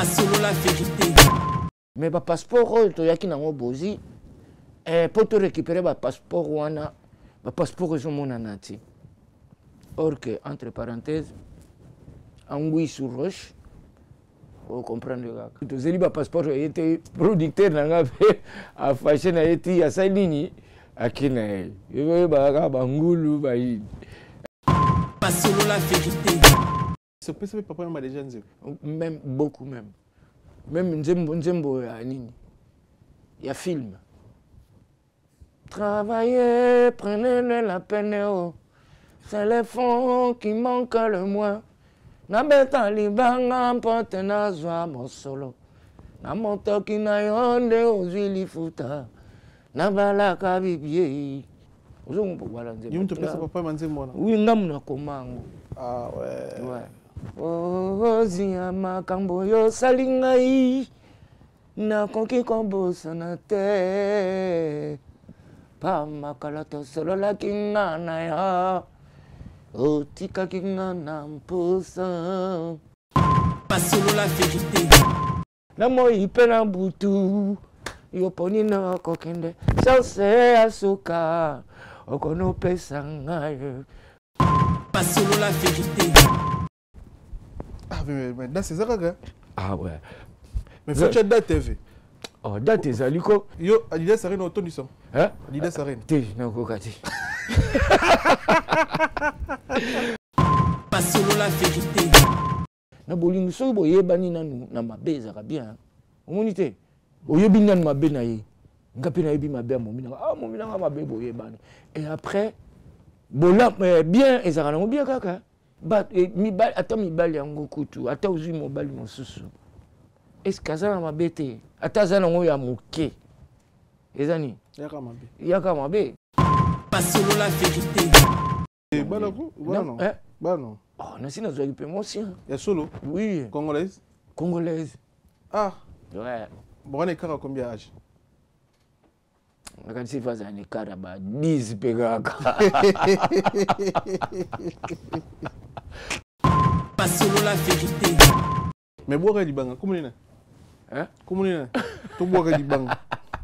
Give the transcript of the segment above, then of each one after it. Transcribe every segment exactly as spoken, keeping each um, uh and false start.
Selon la vérité. Mais le passeport, il y a qui n'a bozi. Pour te récupérer le passeport, le passeport est mon anati. Or que, entre parenthèses, Angui sur roche, vous comprenez. Tu sais, le passeport était producteur à fashion, a été à sa ligne. À qui n'est il y a Bangoulou. Selon la vérité. Ce que papa m'a déjà dit. Même beaucoup même. Même Nzembo Nzembo il y a film. Travaillez, prenez la peine, oh. C'est les fonds qui manquent le moins. Nabeta libanga mpote na zwa mosolo. Na moto ki na yonde ozili futa. Nabala kabibie. Ozongo po wala Nzembo. Yum te pesa papa m'a dit moi. Oui, ngamu na komango. Ah ouais. Ouais. Oh, ziyama kamboyo salingai na konki kombo sanate pa makalato solo la kinga na ya o tika kinga na mposa selon la vérité. Na mo ipena butu yo poni na kokende sase asuka okono pesa ngai selon la vérité. Ah, mais, mais dans ces arrêts, ah ouais. Mais faut que tu aies T V. Oh, date est aliko. Yo, Adidas Arena au ton son. Hein? Adidas Arena. T'es, non, kokati. Selon la vérité. Na bolingo so boye bani nanu na mabeza ka bien. Omonite. Oyebi nanu mabe na ye. Ngapi na yebi mabe momina. Ah, momina nga mabe boye bani. Et après, bola bien ezakana mo bien kaka. But mi bal ata mi bal yango kutu ata uzui mo bal mosusu est-ce que ça ma bête ata za nango ya moke ezani yaka mabe yaka mabe selon la vérité. Et bana ko bana eh bana oh na sina zo promotion ya solo oui congolaise congolaise ah ouais bon est kara combien âge quand c'est phase en écart ba dix pegaka selon la vérité. mais boire du banga comment est hein comment est to boire du banga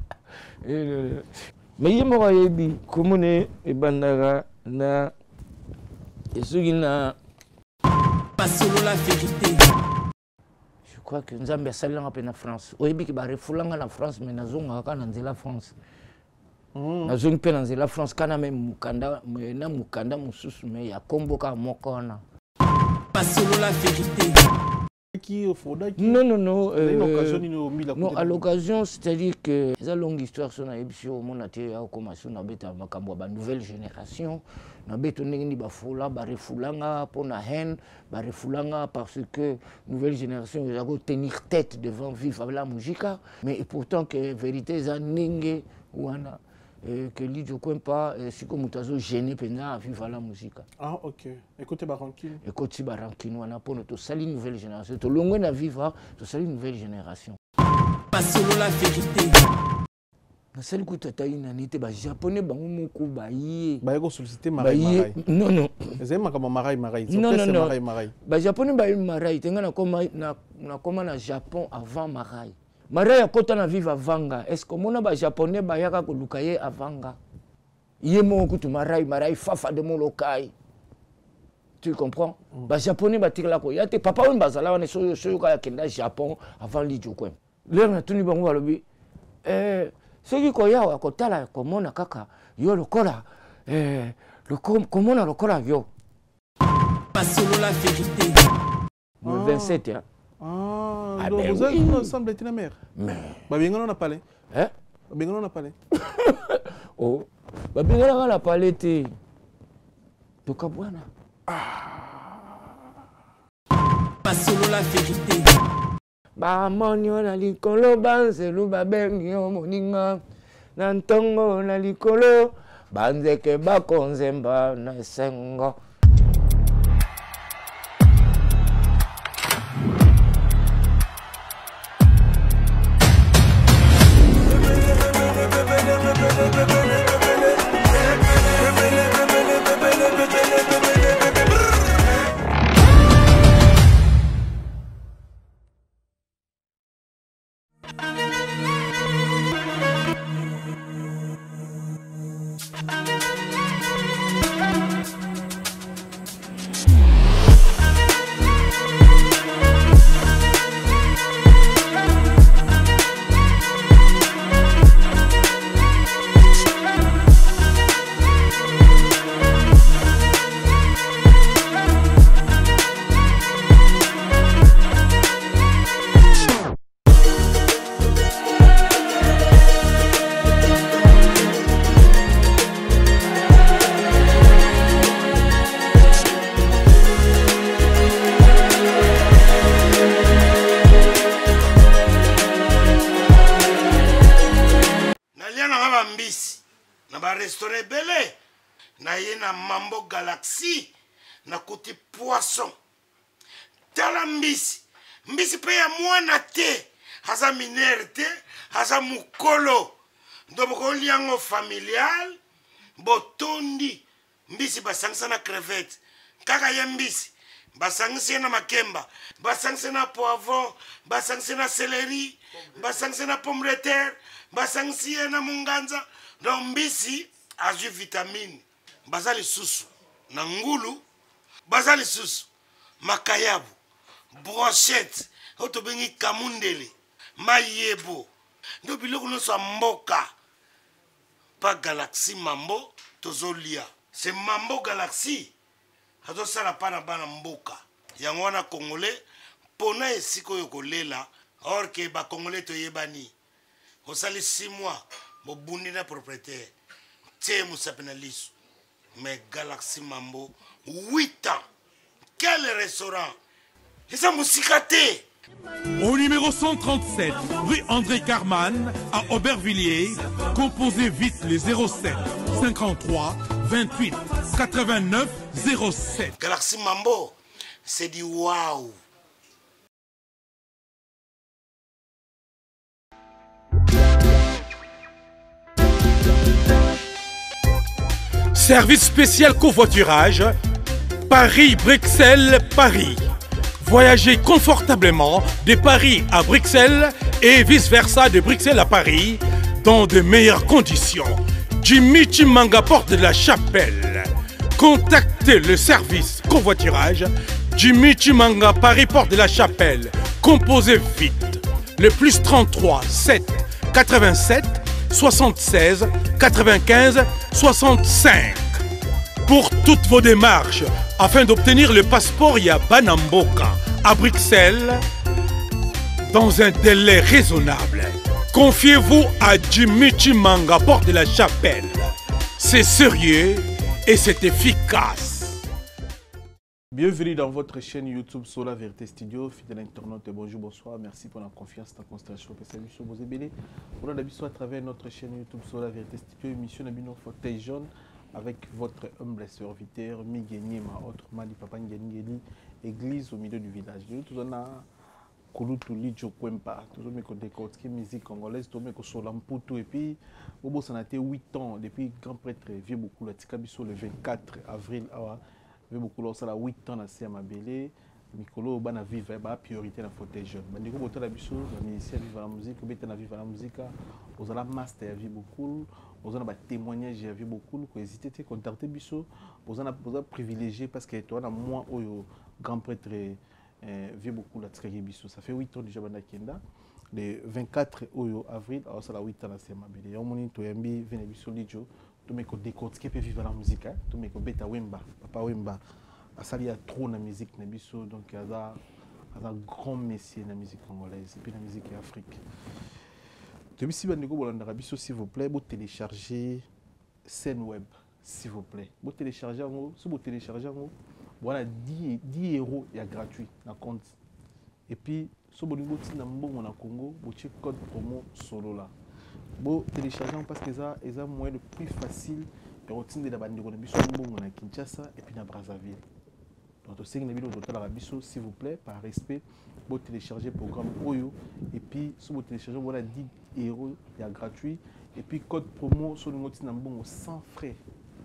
mais yemo ka yebi comment est e bandara na esugina selon la vérité. je crois que nzambe asalanga pe na France oyebi ki ba refulanga na France mais nazonga ka na nzela France nazongi pe na nzela France kana même mukanda na mukanda mususu mais ya kombo ka moko wana selon la vérité. Qui au fond non non non euh, une occasion ni non à l'occasion c'est-à-dire que c'est une longue histoire sur na ebisio mon até ya commencer na beta makambo ba nouvelle génération na beto ndenge ba fula ba refulanga pona haine ba refulanga parce que nouvelle génération ils doivent tenir tête devant vivre la musique mais et pourtant que vérité za ndenge wana que l'idée ne pas si comme tu gêné pendant vivre la musique. Ah ok. Écoutez Barankin. Écoutez Barankin, on a pour notre salle nouvelle génération. Tout le monde a vivre, tout salle nouvelle génération. Selon la vérité. Na salle que tu as une année, les Japonais ba moko ba yé. Ba yego solliciter marai marai. Non non. Ils aiment comme marai marai. Non non non. Marai marai. Ba Japonais ba une marai, tenga na koma na na koma na Japon avant marai. Marai akota na vivre avanga. Est-ce que mon ba japonais ba yaka ko lukaye avanga? Yemo kutu marai marai fafa de mon lokai. Tu comprends? Mm. Ba japonais ba tikla ko yate papa on bazala wana so so ka kenda Japon avant lijo kwem. Leo na tuni bango balobi eh soki ko yawa ko tala ko mona kaka yo lokola eh le komona lokola yo. Selon la vérité. Le vingt-sept hein. Ah, ah donc ben vous avez oui. ensemble été la mère. Mais bah bien on a parlé. Hein? Bien on a parlé. Oh, bah bien on a parlé te. Toka bwana. Selon la vérité. Ba monyo na likolo banzelu ba bengi yo moninga. Na ntongo na likolo banzeke bakonzemba na sengo. Restaurant belé na ye na Mambo Galaxy na côté poisson tala mbisi mbisi pe ya mwana te haza minere te haza mukolo ndoboko liango familial botondi mbisi basangisa na crevette kaka ye mbisi basangisa na makemba basangisa na poivron basangisa na céleri basangisa na pomme de terre basangisa na munganza. Donc mbisi azu vitamine bazali susu na ngulu bazali susu makayabu brochette oto bengi kamundele mayebo ndo biloko nyonso mboka pa Galaxy Mambo tozolia c'est Mambo Galaxy azosala pa na bana mboka yango wana congolais pona esiko yo kolela or ke ba congolais toyebani osali six mois bobundi na propriétaire te musapena liso mais Galaxy Mambo huit ans quel restaurant eza musika te. Au numéro cent trente-sept, rue André Carman, à Aubervilliers, composez vite le zéro sept cinquante-trois vingt-huit quatre-vingt-neuf zéro sept. Galaxy Mambo, c'est du waouh. Service spécial covoiturage, Paris-Bruxelles-Paris. Voyagez confortablement de Paris à Bruxelles et vice-versa de Bruxelles à Paris dans de meilleures conditions. Jimmy Chimanga, porte de la Chapelle. Contactez le service covoiturage Jimmy Chimanga, Paris, porte de la Chapelle. Composez vite. Le plus trente-trois sept quatre-vingt-sept soixante-seize quatre-vingt-quinze soixante-cinq. Pour toutes vos démarches, afin d'obtenir le passeport Yabanamboka à Bruxelles, dans un délai raisonnable, confiez-vous à Jimmy Chimanga, porte de la Chapelle. C'est sérieux et c'est efficace. Bienvenue dans votre chaîne YouTube Sola Vérité Studio. Fidèle internaute, bonjour, bonsoir. Merci pour la confiance, la constellation que c'est sur vos ébélés. On a d'habitude à travers notre chaîne YouTube Sola Vérité Studio, émission Nabino Fauteuil Jaune, avec votre humble serviteur Migeni, ma autre Mali Papa Ngeni, église au milieu du village. Nous tous a Kulutu Lijo Kwempa, tous mes côtés côté musique congolaise, tous mes côtés Solamputu et puis Bobo ça a été huit ans depuis grand prêtre vieux beaucoup la Tikabiso le vingt-quatre avril awa vieux beaucoup là ça a huit ans na Siama Belé Mikolo bana vivre ba priorité na fauteuil jeune. Bandiko boto la biso na ministère vivre la musique, beta na vivre la musique, aux ala master vieux beaucoup, aux ala ba témoignage vieux beaucoup, ko hésiter te contacter biso, aux ala aux ala privilégié parce que toi na moi oyo grand prêtre vieux beaucoup la tsakaki biso. Ça fait huit ans déjà bana kenda. Le vingt-quatre avril, alors ça la huit ans na Siama Belé. On moni to yambi vene biso lijo, to me ko décortiquer pe vivre la musique, to me ko beta wemba, papa wemba. Il y a trop de musique na biso, donc il y a un grand messier na musique congolaise et puis la musique afrique. Depuis si bandeko bolanda biso s'il vous plaît, vous téléchargez scène web s'il vous plaît. Vous téléchargez en si vous téléchargez en voilà dix euros il y a gratuit na compte. Et puis si vous avez na mbongo na Congo, vous check code promo solo là. Vous téléchargez parce que ça est un moyen le plus facile de retirer de bandeko na biso mbongo na Kinshasa et puis na Brazzaville. Donc, si s'il vous plaît, par respect, vous téléchargez le programme Oyo. Et puis, si vous téléchargez, voilà dix euros, il y a gratuit. Et puis, code promo sur le mot sans frais.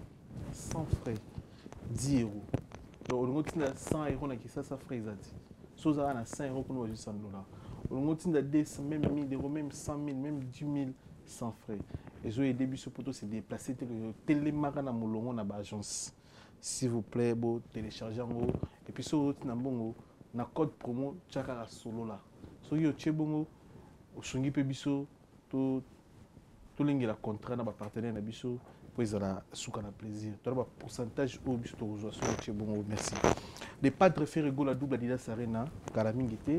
Sans frais. dix euros. Donc, le mot cent euros, ça, ça frais. Chose à cent euros pour nous cent dollars. On a deux cents, même mille euros, même cent mille, même dix mille sans frais. Et je début ce poteau c'est déplacé télémarque na molongo na ba agence. S'il vous plaît, bon télécharger en haut et puis sur na bongo na code promo chaka solo là. So yo chebongo au sungi pe biso to to lingi la contrat na ba partenaire na biso pour ils la souka na plaisir. To ba pourcentage au biso to rejoindre sur chebongo. Merci. Les padres Ferrego la double Adidas Arena Kalamingité.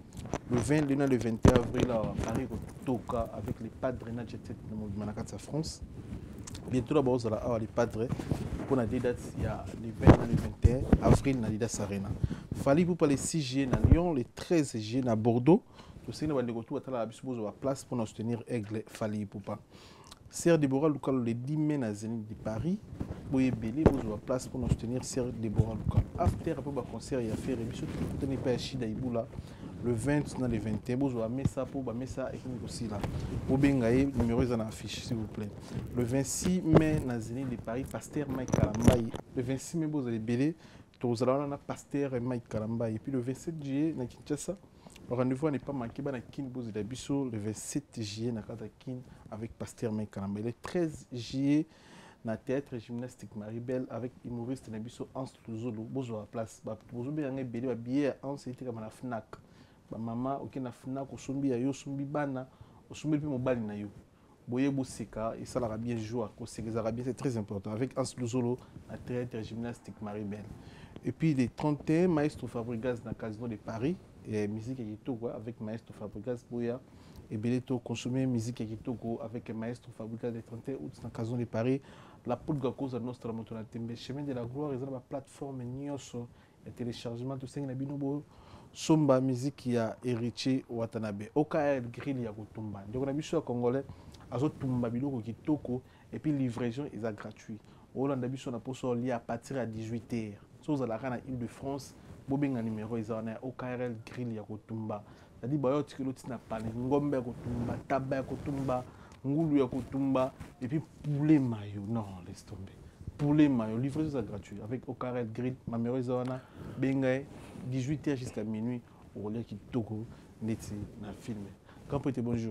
Le vingt, le vingt et un avril à Paris, Toka avec les padres de Manakatsa France. Bientôt là-bas, vous allez les padres pour la date, il y a le vingt et le vingt et un avril à l'Idas Arena. Fallait pour les six juillet à Lyon, les treize juillet à Bordeaux. Tout ça, nous allons retour à la place pour nous soutenir Aigle Fallait pour pas. Serre Déborah Local le dix mai à Zénith de Paris. Boye Belé, vous avez place pour nous soutenir Serre Déborah Local. After, après le concert, il y a fait un peu pas Chida Iboula. Le vingt, dans le vingt et un, vous avez mis ça pour mettre ça et aussi là. Vous avez numéro dans l'affiche, s'il vous plaît. Le vingt-six mai, dans Zénith de Paris, Pasteur Mike Kalambaye. Le vingt-six mai, vous avez Belé, vous avez Pasteur Mike Kalambaye. Et puis le vingt-sept juillet, dans Kinshasa, le rendez-vous n'est pas manqué, dans Kin Bouz et Bisso, le vingt-sept juillet, dans Kin avec Pasteur Mike Kalambaye. Le treize juillet, dans le théâtre gymnastique Maribel avec humoriste Nabiso Hans Luzolo. Vous avez place. Vous avez Belé, billet Hans, c'était comme la Fnac. Maman, ok, na Fnac, osombi ayo, osombi bana, osombi puis mobile na yo. Boye boseka, et ça l'a bien joué, c'est très important. Avec Hans Luzolo, la théâtre gymnastique Maribel. Et puis les trente et un, Maestro Fabregas dans le Casino de Paris, et musique et Togo avec Maestro Fabregas Boya. Et Beléto consommer musique et Togo avec Maestro Fabregas le trente et un août dans le Casino de Paris. La poudre de cause de notre moto na tembe. Chemin de la gloire, ils ont la plateforme Nyoso, et téléchargement, tout ça, il y a binobo. Somba musique qui a hérité Watanabe. O K R grill ya kotumba. Donc on a vu sur congolais azo tumba biloko kitoko et puis livraison est gratuit. On a vu sur na poso li à partir à dix-huit heures. So za la kana Île-de-France, bobenga numéro ils ont O K R grill ya kotumba. Ça dit bayo tikelo tina pane ngombe ya kotumba, taba ya kotumba, ngulu ya kotumba et puis poulet mayo. Non, laisse tomber. Poulet mayo, livraison est gratuit avec O K R grill, ma numéro ils ont benga dix-huit heures jusqu'à minuit, au relais qui togo, neti, na film. Quand peut-être bonjour.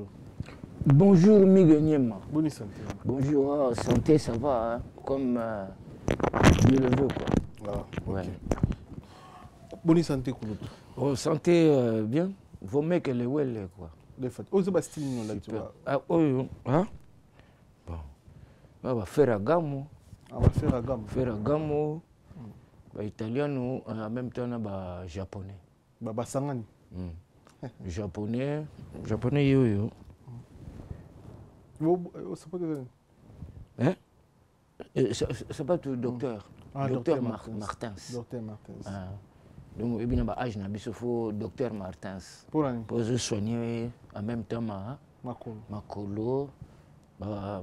Bonjour Miguel Niema. Bonne santé. Bonjour, oh, santé ça va, hein, comme euh, Dieu le veut quoi. Ah, ok. Ouais. Bonne santé Kouloutou. Oh, santé euh, bien. Vos mecs les well quoi. De fait. Oh, c'est pas style non là tu vois. Ah oh, hein? Bon. On va faire à Gamo. On va faire à Gamo. Faire à Gamo. Ba italiano en même temps ba japonais. Ba ba sangani. Mm. Japonais, japonais yo yo. Vous c'est pas que Hein? C'est pas tout docteur. Ah, docteur Martins. Martins. Docteur Martins. Ah. Donc il y a un âge na biso faut docteur Martins. Pour l'année. Pour se soigner en même temps ma Makolo. Makolo. Ba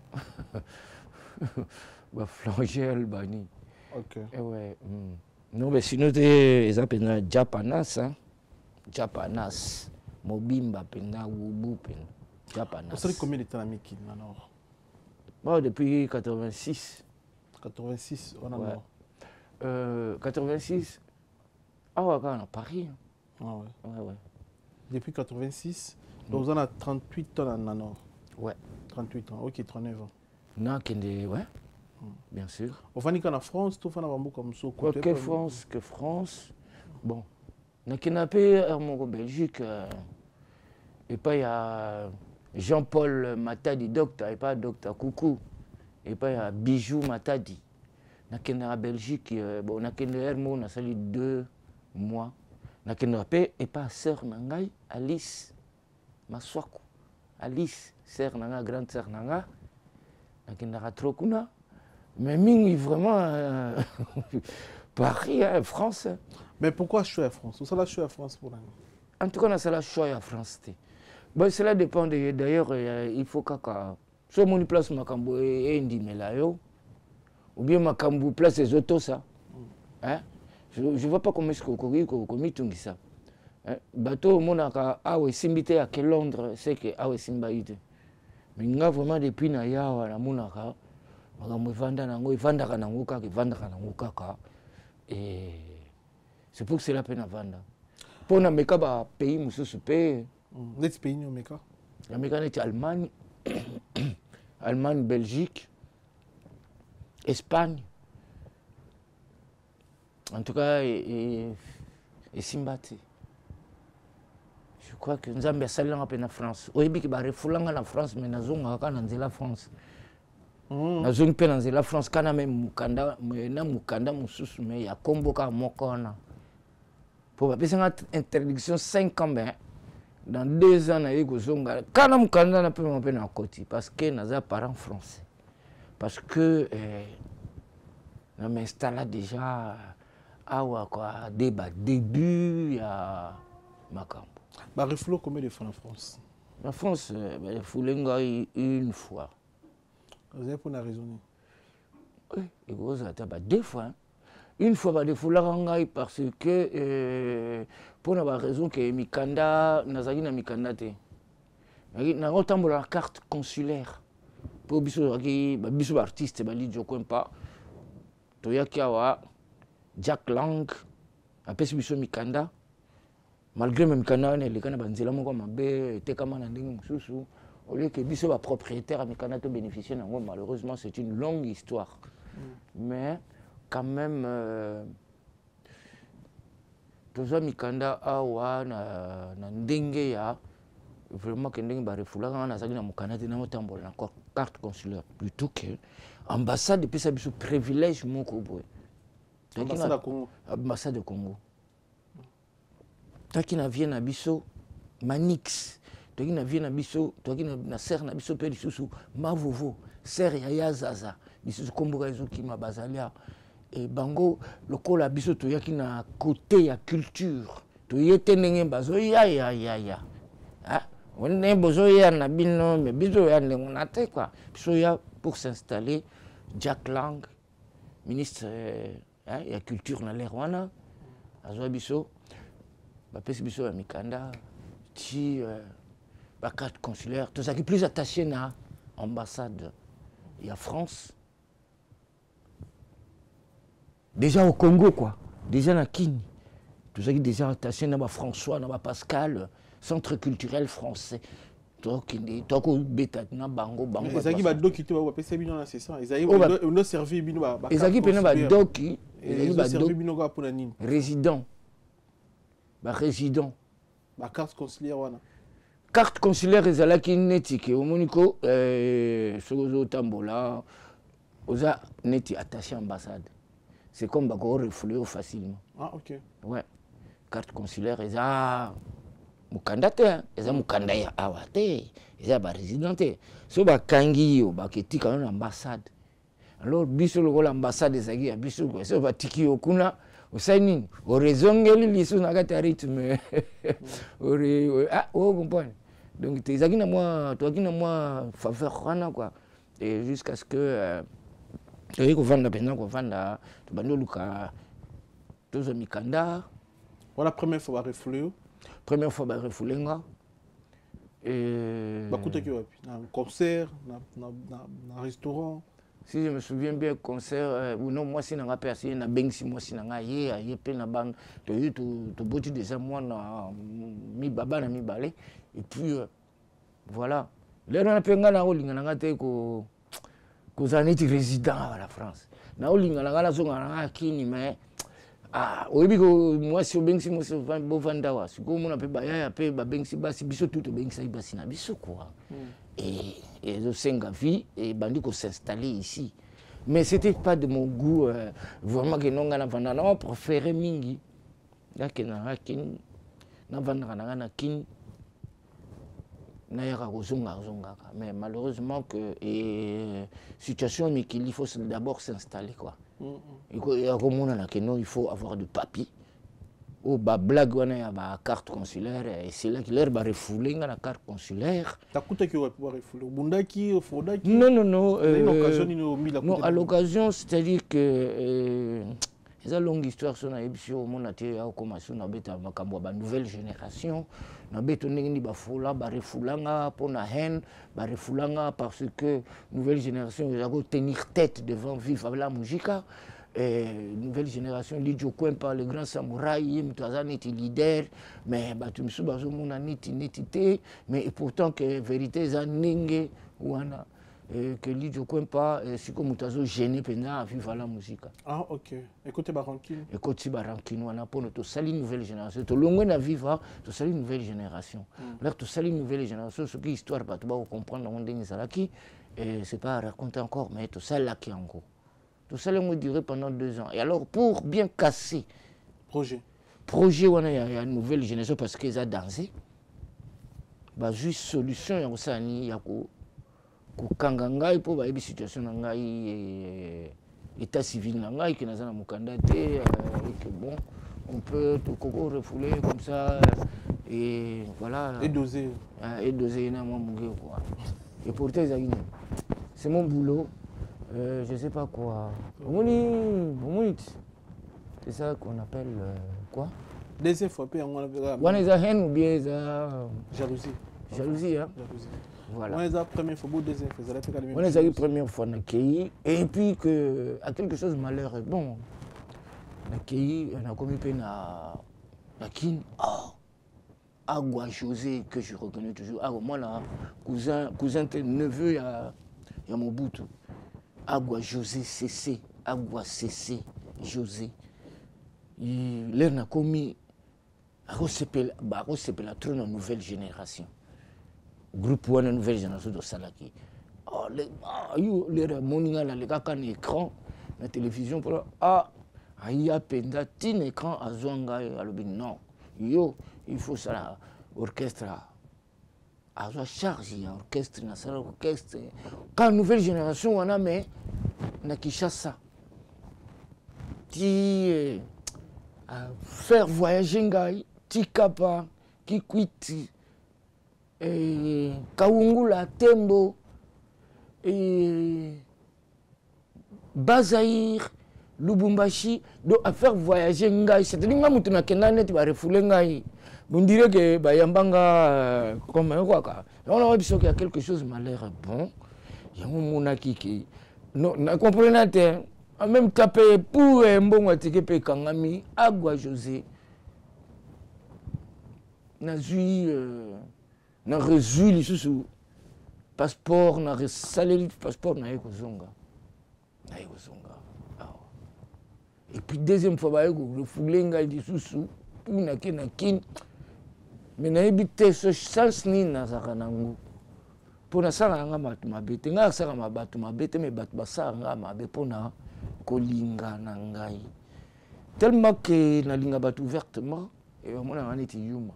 ba flagelle bani. Ok. Eh ouais. Mm. Non, mais sinon, ils appellent Japanas. Hein? Japanas. Mobimba, Pena, Wubu, Pena. Japanas. Vous savez combien de temps à Miki maintenant? Bon, depuis quatre-vingt-six. quatre-vingt-six, on a Ouais. mort. Euh, quatre-vingt-six. Ah ouais, quand on a Paris. Hein? Ah ouais. Ouais, ouais. Depuis quatre-vingt-six, donc vous en avez trente-huit ans en Nord. Ouais. trente-huit ans, ok, trente-neuf ans. Non, Kende, ouais. Bien sûr. Au fond, en France, tout le monde comme ça. Quoi que France, que France. Bon. On a kidnappé en Belgique. Euh, et pas il y a Jean-Paul Matadi, docteur, et pas docteur Coucou. Et pas il y a Bijou Matadi. On a kidnappé en Belgique. Euh, bon, on a kidnappé on a sali deux mois. On a kidnappé et pas sœur Nangai, Alice Maswaku. Alice, sœur Nanga, grande sœur Nanga. On a kidnappé trop kuna. Mais Ming, vraiment, euh, Paris, hein, France. Mais pourquoi je suis à France? Ça, là, je suis à France pour l'année. En tout cas, c'est la choix à France. Bon, cela dépend d'ailleurs, euh, il faut que soit mon place Makambo et Indi Melayo, ou bien Makambo place les autos, ça. Hein? Je ne vois pas comment est-ce qu'on a tout ça. Bateau, mon aka, ah oui, Simbité à quel Londres, c'est que ah oui, Simbaïde. Mais il y a vraiment depuis Naya, à la Mounaka. Et c'est pour que c'est la peine à vendre. Pour na meka ba pays mususu pe. Net pays ni meka. La meka net Allemagne, Allemagne, Belgique, Espagne. En tout cas, et, et Simbati. Je crois que nous avons salé en France. Au début, il y a en France, mais nous avons en France. Nous avons en France, quand même Mukanda, Mukanda, mais il y a combo comme Mokona. Pour faire une interdiction cinq ans, dans deux ans, quand même Mukanda n'a pas pu en côté, parce que nous avons parents français. Parce que nous avons installé déjà. Ah ouais, quoi, débat, début, il y a Macambo. Bah, reflot combien de fois en France? En France, il y a une fois. Vous avez pour la raisonner? Oui, et vous avez deux fois. Hein. Une fois, il faut la rendre parce que, euh, pour la raison que Mikanda, Nazari na Mikanda, il y a autant de la carte consulaire. Pour les artistes, je ne sais pas. Il y a Jack Lang, après ce Mikanda, malgré même Mikanda, les gens qui ont été au lieu que les propriétaires Mikanda bénéficient, malheureusement, c'est une longue histoire. Mm. Mais quand même, tous les Mikanda awa na ndenge ya vraiment que ndenge ba refula na zali na Mikanda na motambola encore carte consulaire plutôt que ambassade depuis ça biso privilège moko boy. Ambassade du Congo. Ambassade du Congo. Toi qui na vient na biso Manix, toi qui na vient na biso, toi qui na serre na biso pe lisusu Mavovo, serre ya Zaza, biso kombo ezo ki ma bazalia et bango lokola biso to ya ki na côté ya culture. To yete ndenge bazo ya ya ya ya. Ah, on ne bozo ya na bino mais biso ya ndenge na te quoi. Biso ya pour s'installer Jack Lang, ministre il y a culture dans les Rwanda, à Zoabiso, bah puis biso à Mikanda, ti bah carte consulaire, tout ça qui est plus attaché à l'ambassade, il y a France, déjà au Congo quoi, déjà na Kini, tout ça qui est déjà attaché à François, à Pascal, centre culturel français. Toi qui dis, toi qui bêta na bango bango. Les amis baddo qui te va passer bien c'est ça. Les amis on a servi bino ba. Les amis pena baddo qui les a servi bino ga pour nini. Résident. Ba résident. Ba carte consulaire wana. Carte consulaire ezala ki netiki au moniko euh sozo tambola oza neti attaché ambassade. C'est comme ba ko refouler facilement. Ah OK. Ouais. Carte consulaire eza Mukanda te, eza mukanda ya awa te, eza ba résident te. So ba kangi yo ba keti kana ambassade. Alors biso loko l'ambassade ezaki ya biso ko so ba tiki yo kuna osaini o rezongeli liso na kati rythme. Ori ah oh comprendre. Donc te ezaki na moi, toi qui na moi faveur kana quoi. Et jusqu'à ce que euh ko vanda pena ko vanda to bando luka tozo mikanda. Voilà première fois ba refleu. Première fois, je suis refoulé. Et... Un concert, un restaurant. Si je me souviens bien, concert, ou non, moi, si je n'ai pas passé, je n'ai si moi, si je n'ai pas passé, je n'ai pas passé, je n'ai déjà moi, mi baba, mi balé. Et puis, voilà. Là, on a pu nga na olinga na ngate ko ko zaneti résident à la France. Na olinga na ngala zonga na kini mais ah, oui, moi, si je suis bon vendawa, si je suis baya pe ba bengsi basi biso tout bengsi basi na biso quoi. Et et je sais nga vie et bandi ko s'installer ici. Mais c'était pas de mon goût euh, vraiment que non ngana vanda na préféré mingi. Là que na kin na vanda na na kin na yaka ko zonga zonga mais malheureusement que et situation mais qu'il faut d'abord s'installer quoi. Il faut avoir de papier. Ou bah blague on a ba carte consulaire et c'est là qu'il leur va refouler la carte consulaire. T'as coûté que va pouvoir refouler Bundaki ou Fodaki? Non non non. Euh, non à l'occasion c'est-à-dire que euh, c'est une longue histoire sur la émission mon até a commencé na beta makambo ba nouvelle génération na beto ndenge ba fola ba refulanga pour na haine ba refulanga parce que nouvelle génération va tenir tête devant vivre la musique eh, nouvelle génération Lidjo Kwempa le grand samouraï mutu aza neti leader mais bato misu bazomona neti neti te mais et pourtant que vérité eza ndenge wana eh, que Lidjo Kwempa eh, siko mutu azogene mpenza aviva la musique. Ah ok, écoutez barankine. Écoutez barankine wana mpono tosali nouvelle génération tolongwe na viva tosali nouvelle génération. Mm. Alors tosali nouvelle génération soki histoire bato bakocomprendre yango ndenge ezalaki et c'est pas à raconter encore mais tosalaki yango. Tout ça va durer pendant deux ans. Et alors, pour bien casser projet, projet, il y a une nouvelle génération parce qu'ils ont dansé. Bah, juste solution, il y a ça, il y a pour la situation de l'état civil, qui n'a pas candidaté, et que bon, on peut tout refouler comme ça. Et voilà. Et doser. Et doser, et pourtant, c'est mon boulot. Euh, je sais pas quoi. C'est ça qu'on appelle euh, quoi? Deuxième fois, puis on a on a haine ou bien ça. Jalousie. Jalousie, hein? Jalousie. Voilà. On a la première fois, deuxième fois. On a la première fois dans K I et puis que à quelque chose de malheur est bon. Dans K I, on a commis peine à la kin. Oh! Agua José que je reconnais toujours. Ah, moi là, cousin, cousin, neveu, il y a, il y a mon bout. Agua José C C, Agua C C José. Il a commis à la trône nouvelle génération. Groupe one nouvelle génération de Salaki. Oh, les moninga là, les gars qui ont un écran, la télévision pour ah, il y a penda tin écran à Zwanga à l'obé non. Yo, il faut ça orchestre. À la charge, il y a orchestre, il y a orchestre. Quand nouvelle génération, on a mais na Kinshasa. Qui faire voyager ngai, Tikapa, Kikwiti, Kaungula, Tembo, et Bazaïr, Lubumbashi, donc à faire voyager ngai. C'est-à-dire que nous avons kenda net ba refouler ngai. On dirait que bah yambanga comme quoi. On a vu qu'il y a quelque chose de malheur bon. Il y a un mona qui non, na comprenez en même tapé pour un bon attiqué pe kangami Agua José. Na zui na reçu les sous passeport na resalé passeport na ekozonga. Na ekozonga. Et puis deuxième fois ba eko refouler ngai di sous pour na kin na kin. Mais na ebité ce sens ni na zakanango. Pour na sala nga matu mabete nga sala mabatu mabete mais batu basala nga mabe pona kolinga na ngai. Tellement que na linga batu ouvertement et mona ngani ti yuma.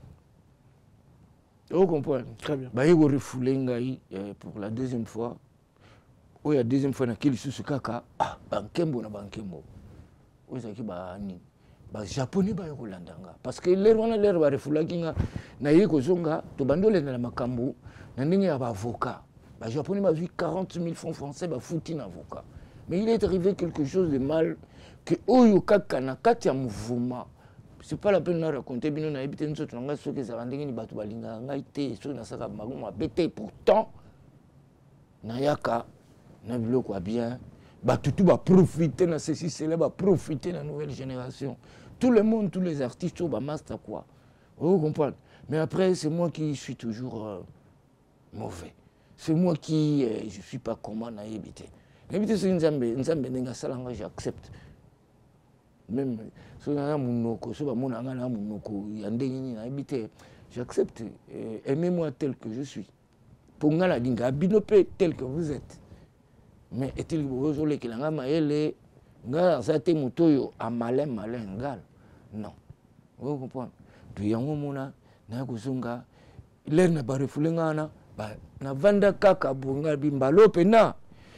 Vous comprenez? Très bien. Ba yego refouler ngai pour la deuxième fois. O ya deuxième fois na kili susu kaka ah bankembo na bankembo. O zaki ba ni. Ba japonais ba yeko landanga parce que l'air wana l'air ba refula kinga na yeko zonga to bandole na makambu na ndenge ya ba avocat ba japonais ba vu quarante mille francs français ba fouti na avocat mais il est arrivé quelque chose de mal que oyo kaka na kati ya mouvement c'est pas la peine de raconter bino na ebité nzoto nga soki za ndenge ni bato balinga ngai te soki na saka maguma pété pourtant na yaka na biloko bien bato tout ba profiter na ceci cela ba profiter la nouvelle génération. Tout le monde, tous les artistes, au master quoi. Vous comprenez? Mais après, c'est moi qui suis toujours euh, mauvais. C'est moi qui, euh, je ne suis pas comment à éviter. Éviter, c'est une zambe, une zambe, j'accepte. Même, si on a mon noko, si on a mon noko, il y a un éviter, j'accepte. Aimez-moi tel que je suis. Pour nga la dinga, binopé tel que vous êtes. Mais est-il que vous avez qu'il y a un maël, nga ça te motoyo a malin malin ngal. Non. Vous comprenez? Puis yango mona na kuzunga l'air na ba refulenga na ba na vanda kaka bunga bimbalo pena.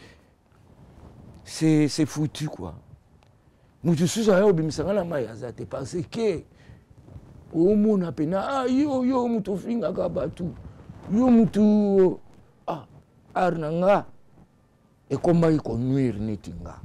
C'est c'est foutu quoi. Nous je suis à obimisanga na maya za te parce que o mona pena ah yo yo muto finga ka batu. Yo muto ah arnanga et comment il connuire netinga.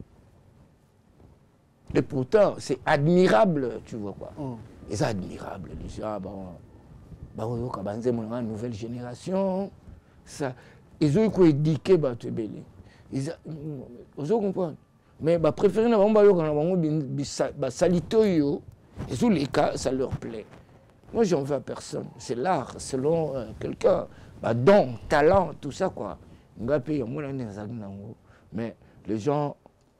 Et pourtant, c'est admirable, tu vois quoi. Mm. Et c'est admirable. Les gens, bon, bon, quand on a une nouvelle génération, ça, ils ont éduqué, bah, tu es belé. Ils ont compris. mais bah préféré na bango bayoka na bango basalito yo et tous les cas ça leur plaît. Moi j'en veux à personne, c'est l'art selon euh, quelqu'un, bah don, talent, tout ça quoi. Mais les gens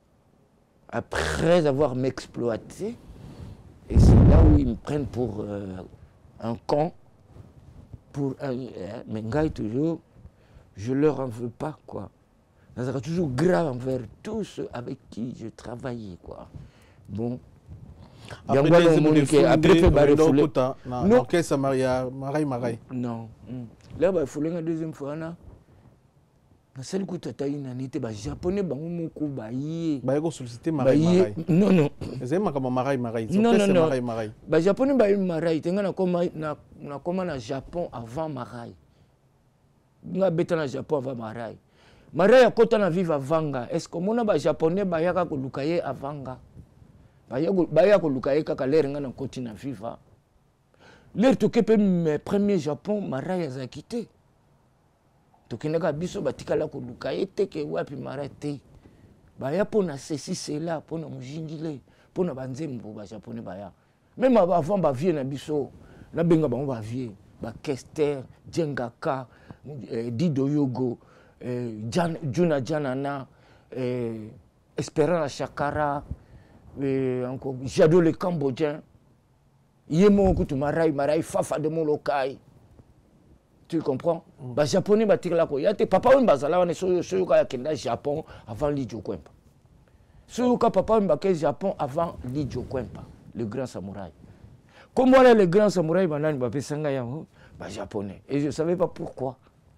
après avoir m'exploité, et c'est là où ils me prennent pour euh, un con, pour un, mais gars toujours, je leur en veux pas quoi. Ça sera toujours grave envers tous ceux avec qui je travaillais quoi. Bon. Après les émotions, après le barrefoulé. Non, qu'est-ce ça Maria, Marai Marai. Non. Là bah foulé la deuxième fois là. Na sel ku tata ina nite ba japonais ba moko ba yi. Ba yeko solliciter Marai Marai. Non non. Ezema kama Marai Marai. Non non non. Marai Marai. Ba japonais ba Marai tenga na koma na na koma na Japon avant Marai. Nga beta na Japon avant Marai. Marai akota na viva vanga. Est-ce que mona ba japonais ba yaka ko lukaye avanga? Ba yako ba yako lukaye kaka l'air nga na koti na viva. L'air to kepe mes premiers Japon Marai a quitté. Tokinaka biso batikala ko lukaye teke wapi Marai te. Ba ya pona ceci cela pona mujingile pona banzembo ba japonais ba ya. Même avant ba vie na biso na benga ba ba vie ba Kester, Djengaka, eh, Dido Yogo, eh, Jan, Juna Janana, eh, Espérant Chakara, eh, encore Jado le Cambodgien, Yemo Kutu Marai, Marai Fafa de Molokai. Tu comprends? Mm. Bah japonais bah tire la quoi. Y'a tes papa on bazala on est sur sur le Kenda Japon avant Lijo Kwempa. Sur le papa on baké Japon avant Lijo Kwempa, le grand samouraï. Comme voilà le grand samouraï banane bah pesanga yango bah japonais. Et je savais pas pourquoi.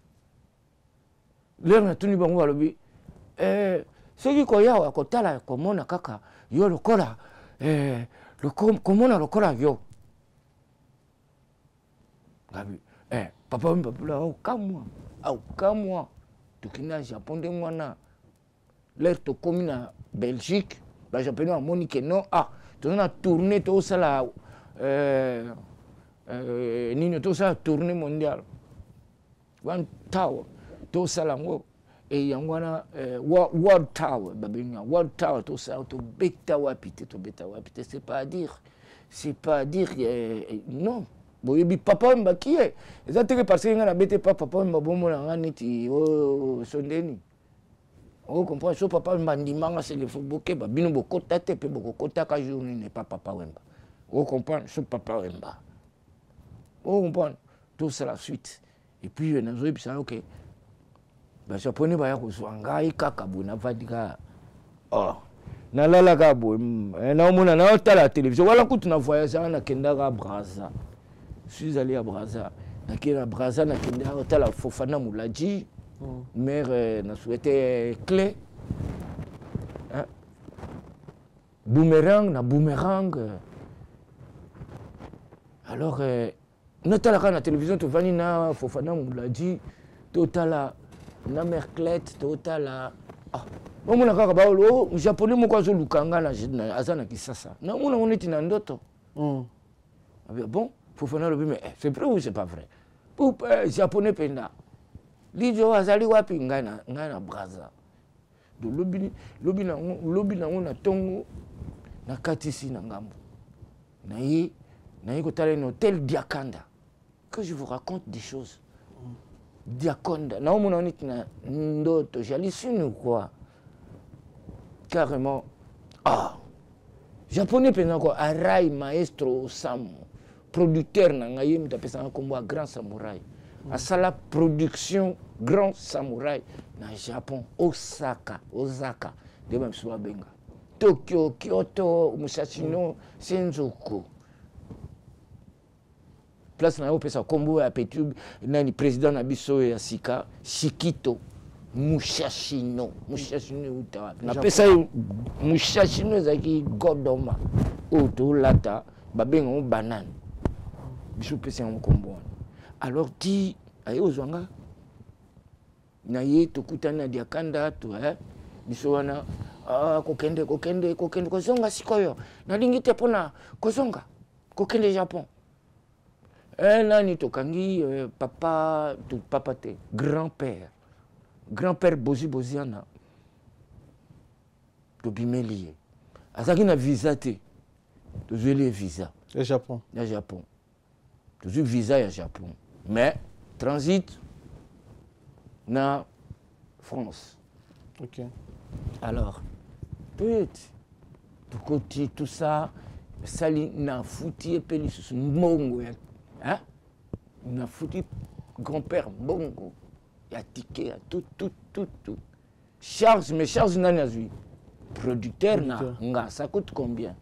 L'air na tuni bango balobi. Eh ce qui koya wa kotala komona kaka yo le kola eh le komona le kola yo. Gabi eh papa on babula au kamwa au kamwa tukina Japon de mwana l'air to komina Belgique ba japonais a monique non ah tu on a tourné tout ça là euh euh nino tout ça tournée mondiale one tower tout ça là et yangwana world tower babinga world tower tout ça to beta wapite to beta wapite c'est pas à dire c'est pas à dire non. Boyebi papa mbaki e ezateke parce que nga na bete pas papa mbabomo na nga neti o sondeni o comprend so papa mbandimanga c'est le football ba bino bokota te pe bokota ka jour n'est pas papa wemba o comprend so papa wemba o comprend tout ça la suite et puis na zo ebisa ok ba japonais ba ya ko zwanga ikaka bona vadika oh na lala ka bo na mona na tala télévision wala kutu na voyage na kenda ka Brazza. Je suis allé à Brazza. À Brazza, na kende hôtel Fofana Moulaji. Mère n'a souhaité clé. Hein? Boomerang, na boomerang. Alors, notre la télévision, tu vas na Fofana Moulaji, total na Merclette, total ah. Bon, mon akaka baolo, japonais mo kwazo lukanga na azana kisasa. Na mona on est na ndoto. Bon. Fofana le mais c'est vrai ou c'est pas vrai? Pour euh, japonais penda. Lijo azali wapi ngana ngana Brazza. Do lobi lobi na lobi na na tongo na katisi na ngambo. Na yi na yi ko tala no hôtel Diakanda. Que je vous raconte des choses. Diakanda. Na mona nit na ndoto jalisunu quoi. Carrément. Ah. Japonais penda quoi Arai maestro Osamu. Producteur nangaye mutapesa kombo grand samouraï à ça la production grand samouraï na Japon Osaka Osaka de même soit benga Tokyo Kyoto Musashino Senjuku place na opesa kombo ya Petube nani président na biso ya Sika Shikito Mushashino Mushashino utawa na pesa Mushashino zaki Godoma Otolata babenga banane. Alors dit aye ozwanga na ye tokutana Diakanda to eh biso wana ah kokende kokende kokende kozonga sikoyo nalingi te pona kozonga kokende Japon eh nani tokangi eh, papa to papa te grand-père grand-père Bozi Boziana tobimeli ye azalaki na visa te tozweli ye visa le Japon ya Japon tozwi visa ya Japon mais transit na France. Ok. Alors toyeti tokoti tout ça sali na futi epe lisusu mbongo ya hein? Na futi grand-père mbongo ya ticket ya tout tout tout tout charge mais charge nani azwi producteur na nga ça coûte combien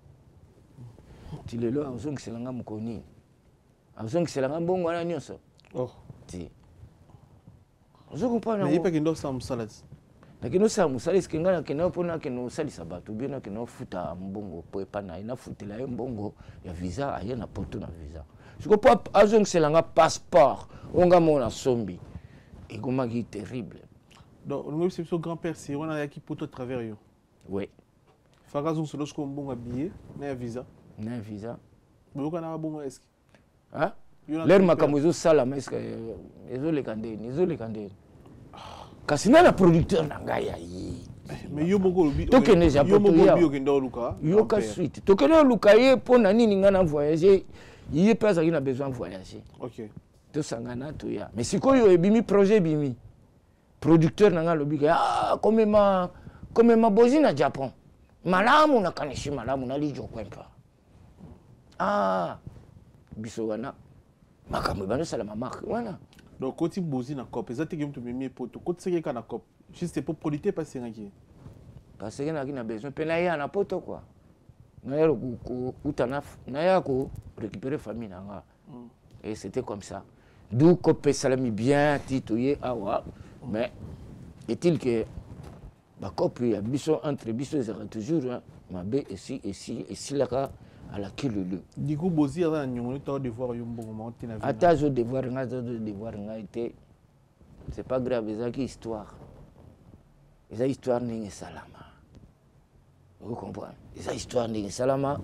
ti lelo azongiselanga mokoni azongiselanga mbongo wana nyonso oh ti ozo comprendre mais il pas qu'il doit ça musala lakini osala mosala eske ngai nakende mpona akende osalisa bato bie nakende ofuta mbongo po epa na ye nafutela ye mbongo ya visa aye na poto na visa siko po azongiselanga passeport oyo nga mona sombi ekomaki terrible. donc on c'est son grand-père si on a qui poto travers yo oui faka zo solo ko mbongo billet na visa na visa boka na bongo eske ah l'air makambo ezosala ma eske ezoleka ndeni ezoleka ndeni kasi na producteur na ngai ya ye mais yo moko lobi tokende Japon toya yo kende oluka yo ka suite tokende oluka ye pona nini nga na voyager ye pe azaki na besoin voyager. ok tosangana toya mais sikoyo ebimi projet ebimi producteur na nga lobi ah komema komema bozi na Japon malamu na kanishi malamu na lijo kwempa ah biso wana makambo bano sala mamaki wana. donc quand tu bosi na cop exact que tu mets poto quand c'est que na cop juste pour produire pas c'est rien parce que na kina besoin pe na ya na poto quoi na ya ko utana na ya ko récupérer famille na nga et c'était comme ça d'où cop salami bien titoyé awa mais est-il que ba cop ya biso entre biso sera toujours hein, mabe ici ici ici là à la kilulu du coup bosi a nyongo to devoir yo mbongo monter na vie ata zo devoir nga zo devoir nga été c'est pas grave ça qui histoire ça histoire ningi salama vous comprenez ça histoire ningi salama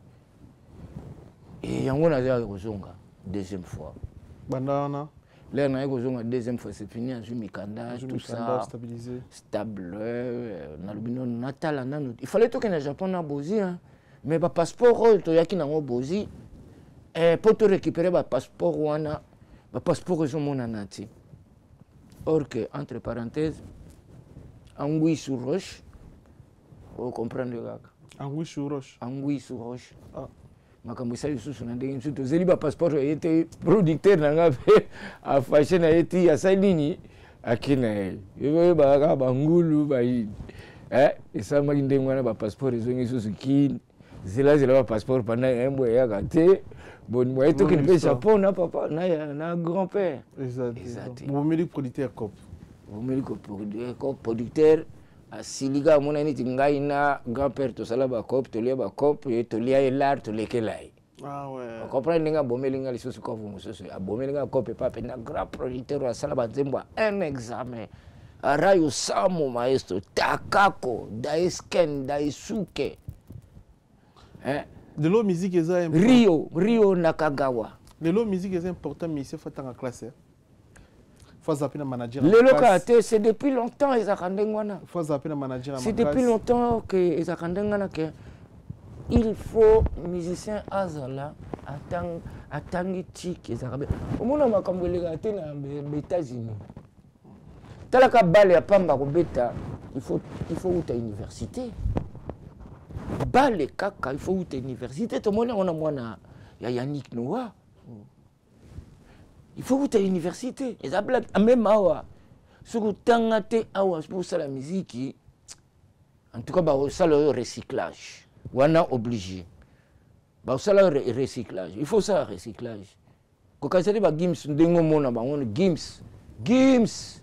et yango na za kozonga deuxième fois bandana là na kozonga deuxième fois c'est fini en mikanda tout ça stabilisé stable na lubino natala nanu il fallait toke na Japon na bozi hein. Mais le passeport, tu as qui n'a pas bosi. Et pour te récupérer le passeport, le passeport est mon anati. Or que, entre parenthèses, Angui sur roche, vous comprenez le gars. Angui sur roche. Angui sur roche. Ah. Ma kambusa yusu sunandenge msuto zeli ba passeport était producteur nanga fe a fashion a été a sainini akina ye ba ka bangulu ba yi eh isa maginde ngwana ba passeport ezongi susu kin zela zela ba passeport pendant un mois ya gâté bon moi to kin be Japon na papa na na grand-père exact vous mettez producteur cop vous mettez producteur cop producteur asiliga mona ni tingai na grand-père to sala ba cop to lia ba cop et to lia l'art to lekelai ah ouais on comprend ninga bomelinga lisusu ko vous mususu abomelinga cop pa pe na grand producteur wa sala ba nzembo un examen arayo samo maestro takako daisken daisuke hein de l'eau musique est important Rio Rio Nakagawa de l'eau musique est important mais c'est faut en classe faut appeler un manager le localité c'est depuis longtemps ils akandengwana faut appeler un manager c'est depuis longtemps que ils akandengwana que il faut musicien azala atang atangi tik ezakabe omona makambo legate na États-Unis talaka bale ya pamba ko beta il faut il faut uta université bale kaka il faut uta université to mona ona mwana ya Yannick Noah il faut uta université ezabla même awa suku tangate awa pour ça la musique en tout cas ba ça le recyclage wana obligé ba ça le recyclage il faut ça recyclage ko kasali ba gims ndengo mona ba on gims gims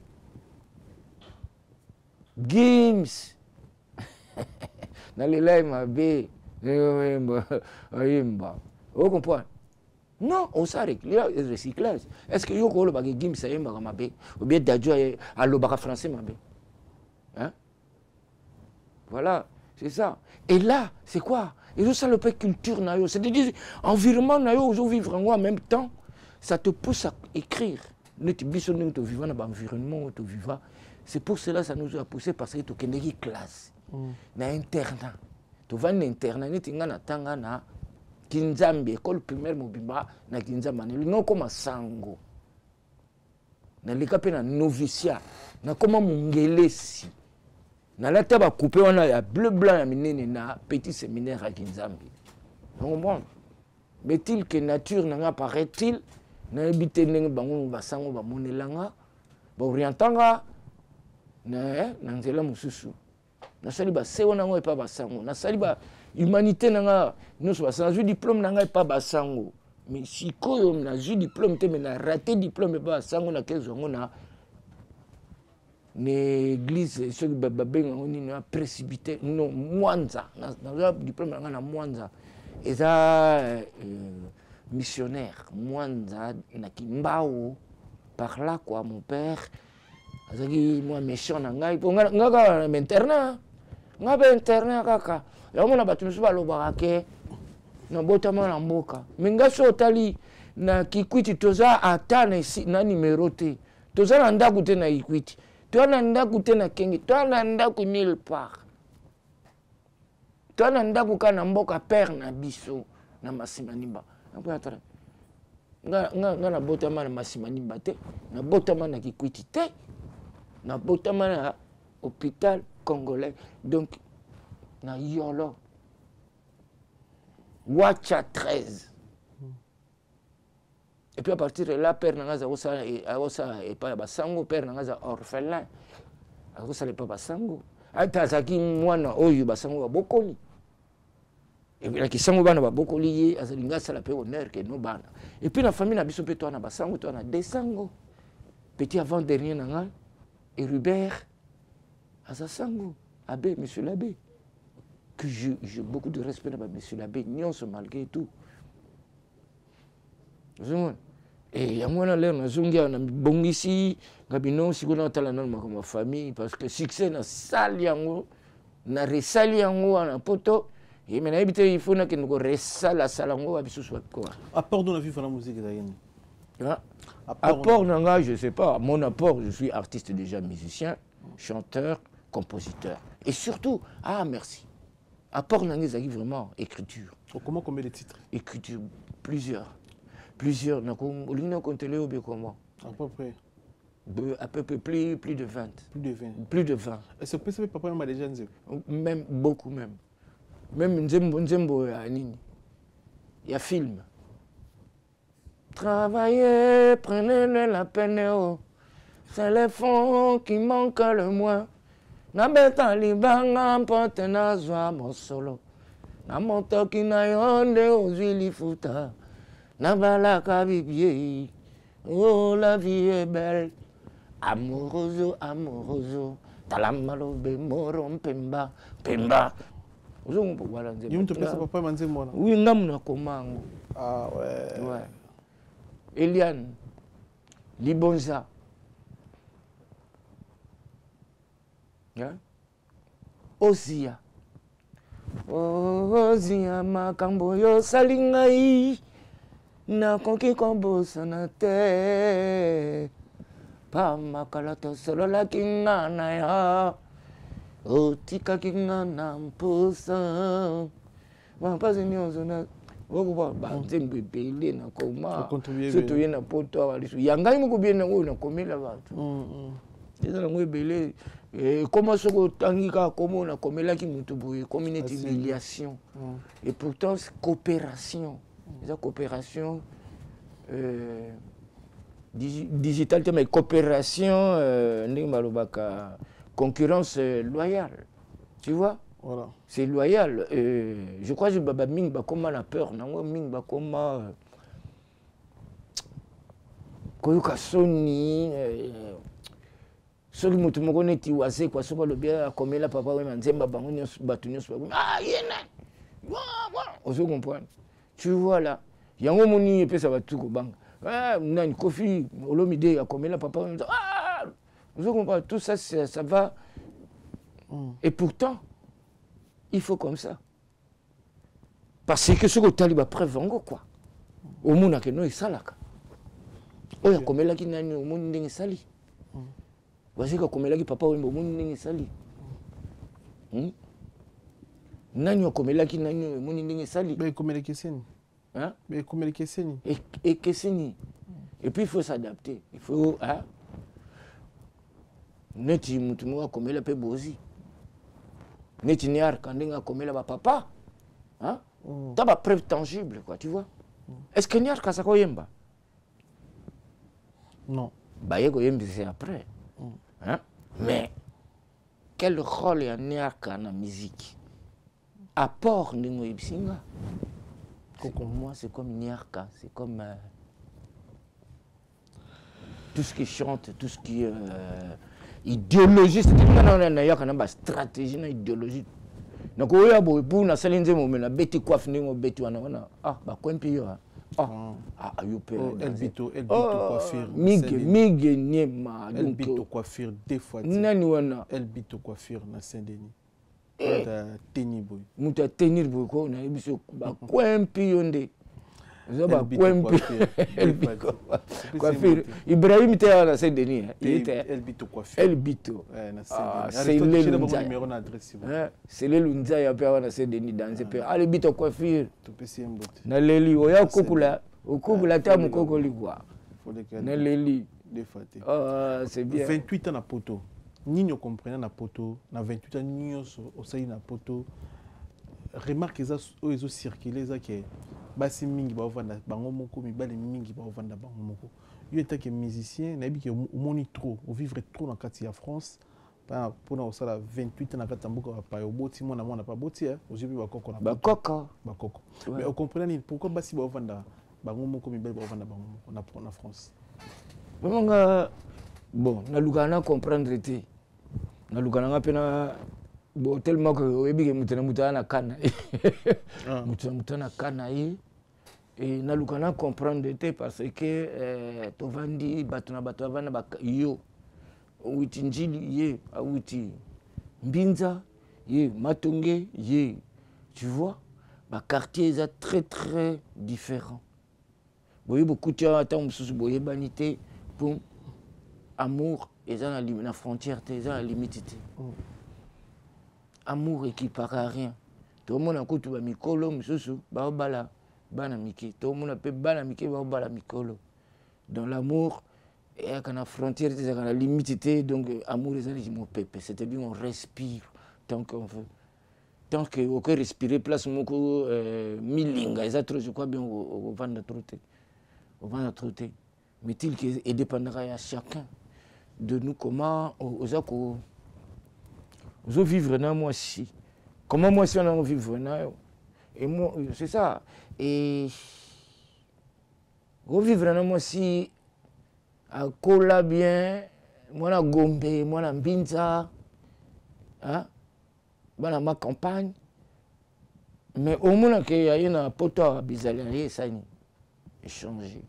gims na lelai mabe emba emba vous comprenez non on s'arrête le recyclage est-ce que yo ko lo ba gims emba mabe ou bien dajo a lo ba français mabe hein voilà c'est ça et là c'est quoi et ça le peu culture na yo c'est-à-dire environnement na yo vous vivre en même temps ça te pousse à écrire notre biso nous te vivant dans environnement où tu vivant c'est pour cela ça nous a poussé parce que tu connais classe na internat tovandi na internat neti nga natanga na Kinzambi école primaire mobimba na Kinzamba nelinga okoma sango naleka mpe na noviciat nakoma mongelesi nalata bakupe wana ya bleu blanc ya minene na petit séminaire ya Kinzambi comprendre mais-il que nature nanga paraît-il nayebi te ndenge bango basango bamonelanga baorientanga na na nzela mosusu nasali base wana ngo epa basango nasali ba humanité nanga nyonso basango nazwi diplôme nanga epa basango mais sikoyo nazwi diplôme te mais na raté diplôme epa basango na kezwango na l'église soki babengango nini na précipité non mwanza nazwa diplôme nanga na mwanza eza missionnaire mwanza na Kimbao par là quoi mon père azaki moi méchant na ngai po nga nga m'internat nga be internat kaka yango na bato mosusu balobaka ke na botama na mboka me nga so otali na Kikwiti toza ata na numero te toza na ndako te na Kikwiti toza na ndako te na Kenge toza na ndako nulle part toza na ndako ka na mboka père na biso na Masimanimba nga nga na botama na Masimanimba te na botama na Kikwiti te na botama na hôpital congolais donc na Yolo Wacha treize et puis à partir de là père nanga za osa osa et pas basango père nanga za orphelin akosa le pas basango ata zaki mwana oyo basango babokoli et puis la kisango bana babokoli ye azalinga sala pe honneur que no bana et puis la famille na biso pe toi na basango toi na desango petit avant dernier nanga et Rubert azasango abbé monsieur l'abbé que j'ai beaucoup de respect pour monsieur l'abbé nyonso malgré tout et ya mwana leo nazongia na bongisi ngabino sikona tala na ma famille parce que succès na sali yango na resali yango na poto et mena ebite il faut na que nous resala salango ba biso quoi apport dans la vie de la musique d'ayeni apport nanga je sais pas mon apport je suis artiste déjà musicien chanteur compositeur et surtout ah merci apport nanga zaki vraiment écriture comment combien de titres écriture plusieurs plusieurs na ko lingna kontele obe comment à peu près à peu près plus plus de vingt plus de vingt plus de vingt et ce peut papa m'a déjà nzembo même beaucoup même même nzembo nzembo ya nini ya film travailler prenez la peine oh c'est les fonds qui manquent le moins na beta libanga mpote na zwa mosolo na motoki na yonde ozwi lifuta na balaka bibie oh la vie est belle amoroso amoroso talamalobe moro mpemba pemba ozongo voilà nzembo yum te pesa papa manzembo na oui ngamu na komango ah ouais ouais Eliane Libonza yeah? Ozia Ozia makambo yo salingai na konki kombosa na te pa makala to solo la kinga na ya otika kinga na mposa wa pazi nyozo na woko ba nzembe bele na koma surtout yena poto walisu yangai moko bien na ngo na komela batu mm eza na ngo bele et comment ce que tangika comment na komela ki mutu boye community humiliation et pourtant c'est coopération la coopération euh, digitale mais coopération euh, concurrence loyale tu vois voilà c'est loyal euh, je crois que baba ming ba comment la peur nango ming ba comment koyoka soni soki mutu moko neti wase kwa soko lo bien akomela papa we manzemba bango nyonso batu nyonso ah yena on se comprend tu vois là yango moni epesa batu kobanga ah nani kofi olomide akomela papa ah on se comprend tout ça ça, ça va mm. Et pourtant il faut comme ça parce que ce que taliba preuve ngo quoi au mona que no isalaka oya komela ki nani au moni ndenge sali voici que komela ki papa we au moni ndenge sali hmm? nani okomelaki nani moni ndenge sali mais komeleki seni hein mais komeleki seni et et keseni et puis il faut s'adapter il faut hein neti mutu mo komela pe bozi neti ni arka ndinga komela ba papa hein mm. T'as pas preuve tangible quoi tu vois mm. Est-ce que ni arka ça koyemba non bah yego yembi c'est après mm. Hein mais quel rôle y a ni arka na musique apport ndingo yibsinga pour moi c'est comme Niarka c'est comme euh, tout ce qui chante tout ce qui euh, idéologie c'est une stratégie une idéologie donc oya bo pour na salinze mo na beti coiffe ningo beti wana wana ah ba kwempi yo ah ah yo pe el bito el bito coiffure mige mige niema donc el bito coiffure deux fois nani wana el bito coiffure na Saint-Denis muta tenir boy muta tenir boy ko na biso ba kwempi yonde zo ba kwempi el bito coiffure Ibrahim te na Saint-Denis il était el bito coiffure el bito na Saint-Denis c'est le numéro na adresse c'est le lunza ya pe na Saint-Denis dans ce pays el bito coiffure to pesi mbote na leli oya kokula okokula ta mukoko likwa na leli deux fois ah c'est bien vingt-huit ans na poto Nino comprenant na poto na vingt-huit ans nino osai na poto remarque ça ils ont circulé ça que basi mingi ba vanda bango moko mibale mingi ba vanda bango moko yo étant que musicien na bi que moni trop au vivre trop dans quartier à France pour na osala vingt-huit ans na katambuka pa yo boti mona mona pas boti hein aujourd'hui ba koko na ba koko ba koko mais on comprend pourquoi basi ba vanda bango moko mibale ba vanda bango moko na France vraiment bon na lugana comprendre te na lugana ngapena bon tellement que oyebi ke mutana mutana kana mutana mutana kana yi et na lugana comprendre te parce que euh, tovandi batuna batu avana ba yo witi njili ye awiti mbinza ye matonge ye tu vois ba quartier est très très différent boye beaucoup de ata mususu boye banité pour amour et ça la frontière et ça la limite amour équiparé à rien tout le monde a coutu ba mikolo mususu ba bala bana miki tout le monde peut bana miki ba bala mikolo dans l'amour et quand la frontière c'est la limite donc amour et ça les mots pépé c'était bien on respire tant qu'on veut tant que aucun respirer place moko milinga ça trop je crois bien au vent de trotter au vent de trotter mais il qui est dépendra à chacun de nous comment aux accords aux vivre dans moi si comment moi si on a vivre dans et moi c'est ça et revivre dans moi si à cola bien moi na gombe moi na mbinza hein dans ma campagne mais au moins qu'il y a une poto bizarrerie ça échanger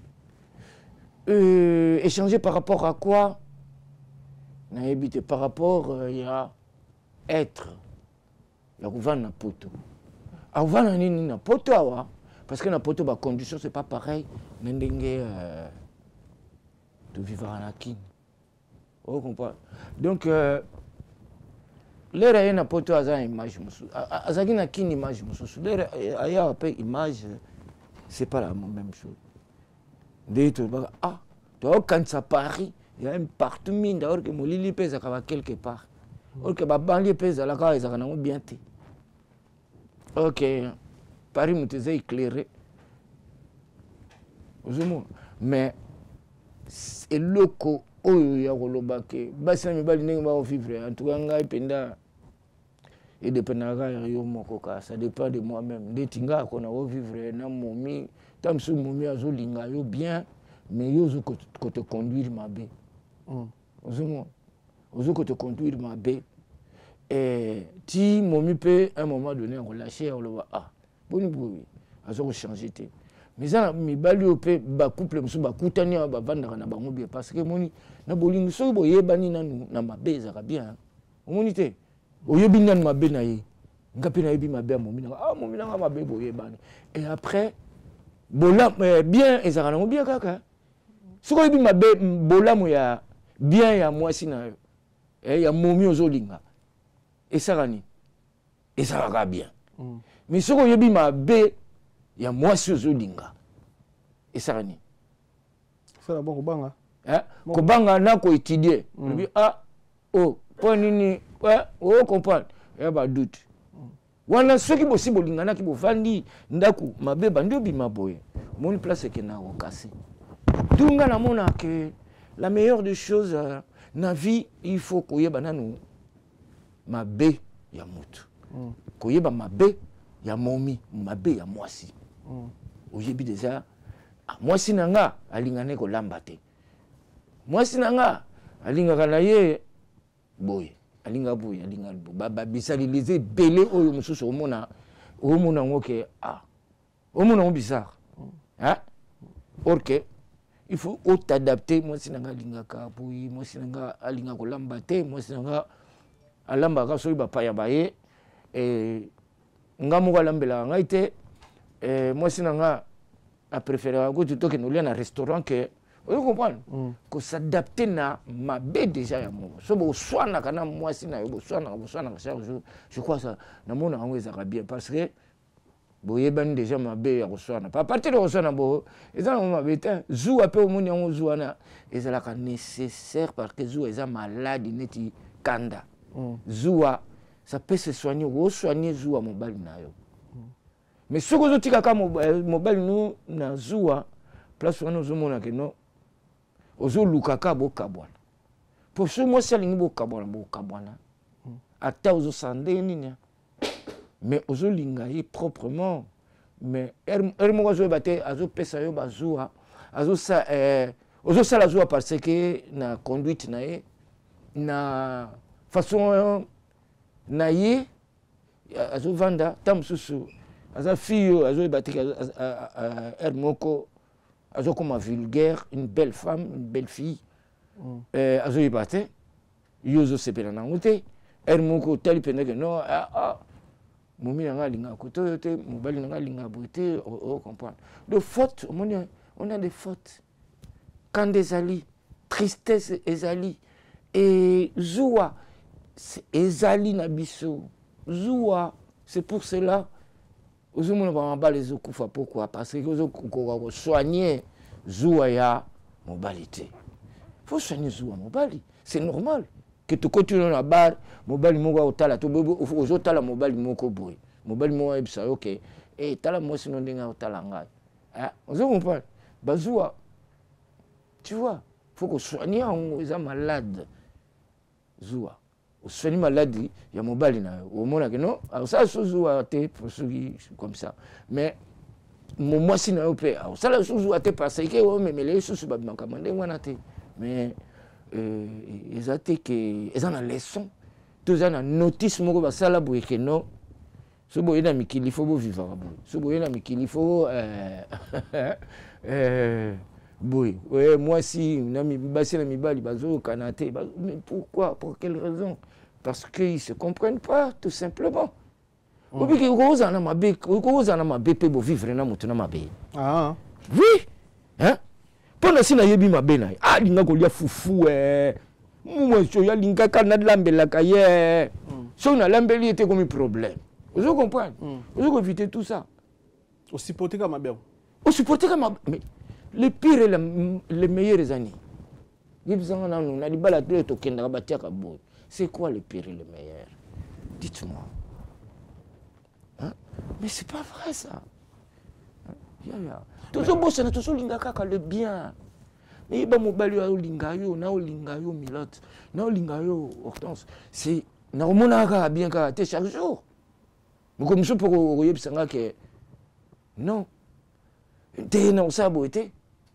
Euh, échanger par rapport à quoi? Par rapport à euh, être. Il y a un poto. Il y a un poto. Parce que la poto, la condition, ce n'est pas pareil. Il y a de vivre en Akin. Vous comprenez? Donc, euh, l'air a une poto, il y a une image. Il y a une image. Il y a une image. Ce n'est pas la même chose. Ah, quand ça Paris, il y a un partout mine d'ailleurs que mon lili pèse à quelque part. Or que ma banlieue pèse à la case, ça n'a bien été. Ok, Paris me faisait éclairer. Mais c'est le co où il y a le baquet. Bassin me baline va vivre. En tout cas, il penda et dépendra yo mokoka. Ça dépend de moi-même. Des tinga qu'on a vivre na momi. Tant que momi a zolinga yo bien, mais yo zo ko te conduire ma bé. Ozo ozo ko te conduire ma bé. Et si momi peut à un moment donné relâcher on le va ah boni boni a zo changer té. Mais ça mi bali au pe ba couple musu ba kutani ba vanda na bango bien parce que moni na bolingo so boye bani na na mabe za bien. Omoni té. Oyebi nan mabe na ye. Ngapi na yebi mabe momi na ah momi na mabe boye bani. Et après bola bien ezaka nango bien kaka soko yebi mabe bolamu ya bien ya mwasi na yo eh ya momi ozolinga esaka ni ezalaka bien mais soki oyebi mabe ya mwasi ozolinga esala nini fela bon kobanga kobanga na koétudie lobi ah oh mpo nini o comprendre ya badoute wana soki bosi bolinganaki bovandi ndako mabe bandi obima boye omoni place ekenda kokasi tunga namona ke la meilleure des choses euh, na vie il faut koyeba nanu mabe ya mutu mm. koyeba mabe ya momi mabe ya mwasi mm. oyebi deja ah, mwasi na nga alingane kolamba te mwasi na nga alingaka na ye boye alinga boye alinga boye babisalilize ebele oyo mosusu omona omona ngo ke ah omona ngo bizarre hein or que il faut t'adapter moi si nanga alingaka boye moi si nanga alinga kolamba te moi si nanga alambaka soki bapaya baye eh nga moko alambelaka ngai te eh moi si nanga apréférera ko tutoke nolia na restaurant que vous comprenez mm. que s'adapter na mabe déjà ya mo so bo swana kana mwasi na yo bo swana bo swana chaque jour je crois ça na mona ngo ezaka bien parce que boyebani déjà mabe ya koswana pa partir de koswana bo eza na mabe te zu ape omoni ngo zu wana ezalaka nécessaire parce que zu eza malade neti kanda mm. zuwa ça peut se soigner ou soigner zuwa mobali na yo mm. mais ce que zotika ka mobali no na zuwa place wana ozomona ke no ozolukaka bokabwana po so mwasi alingi bokabwana bokabwana ata ozosande nini mais ozolinga ye proprement mais er moko azoyeba te azopesa yo bazuwa azosa ozosala zuwa parce que na conduite na ye na façon na ye azovanda ta mosusu aza fille oyo azoyeba te er moko azo comme vulgaire, une belle femme, une belle fille. Mm. Euh, azo yibate, yozo sepela na ngote, er moko tali pende que non, ah ah, momi nga linga koto yote, mobali nga linga bote, on comprend. De fautes, on a des fautes. Quand des alliés, tristesse ezali, et zoua, ezali na biso, zoua, c'est pour cela. Ozo mona ba mabale zo kufa pourquoi parce que ozo ko soigner zuwa ya mobilité. Faut soigner zuwa mobali, c'est normal que tu continues na bar mobali moko otala to ozo tala mobali moko boy. Mobali moko ebisa OK. Eh tala moi sinon ndinga otala ngai. Ah, ozo comprendre. Bazuwa. Tu vois, faut que soigner on est malade. Zuwa. Soigner maladie, il y a mon bali na au monde que non, ça sous à te pour ceux comme ça. Mais mon moi si na opé, ça la sous à te parce que on me les sous ba manka mandé wana te. Mais euh ils a été que ils en a leçon. Tous en a notice moko ba sala boye que non. So boye na mikili faut bo vivre boye. So boye na mikili faut euh euh boy, ouais, moi si, nami basé na mibali bazo kanaté, mais pourquoi? Pour quelle raison? Parce qu'ils ne se comprennent pas, tout simplement. Ou bien qu'ils osent en ma bé, qu'ils osent en ma bé pour vivre na mutuna ma bé. Ah. Oui. Hein? Pendant si na yebi ma bé na, ah linga ko lia fufu eh. Moi so ya linga kana lambela kaye. So na lambeli était comme un problème. Vous comprenez? Vous éviter tout ça. Au supporter comme ma bé. Au supporter comme ma bé. Les pires et les, les meilleures années. C'est quoi les pires et les meilleurs? Dites-moi. Hein? Mais c'est pas vrai ça. Tout le monde c'est tout le bien. Mais il y a mon bali au lingayo, na au lingayo milote, na au lingayo hortense. C'est na au monaga bien caractère chaque jour. Mais comme ça pour oyer bisanga que non. T'es non ça boité.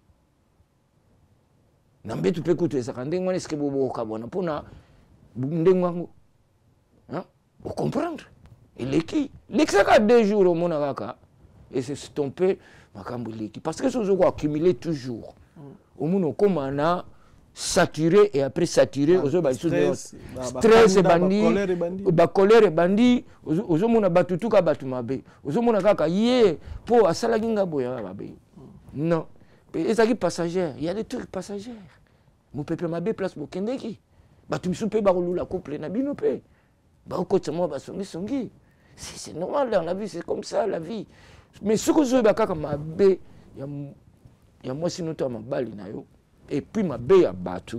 Nambe tu peux écouter ça quand on est-ce que bobo kabona pona ndengango hein pour comprendre et l'équipe l'exaka deux jours au monaka et c'est stompé makambo l'équipe parce que ce jour accumuler toujours au monde comme on a saturé et après saturé aux autres stress stress et bandi ba colère et bandi aux autres mona batutuka batumabe aux autres mona kaka yé pour asala kinga boya babe non. Et ça qui passagère, il y a des trucs passagères. Mon peuple m'a bien place pour Kendeki. Bah tu me soupes barolou la couple na binope. Bah au côté moi bah songi songi. C'est normal dans la vie, c'est comme ça la vie. Mais ce que je veux dire, il y a moi si nous sommes et puis ma bé à battu.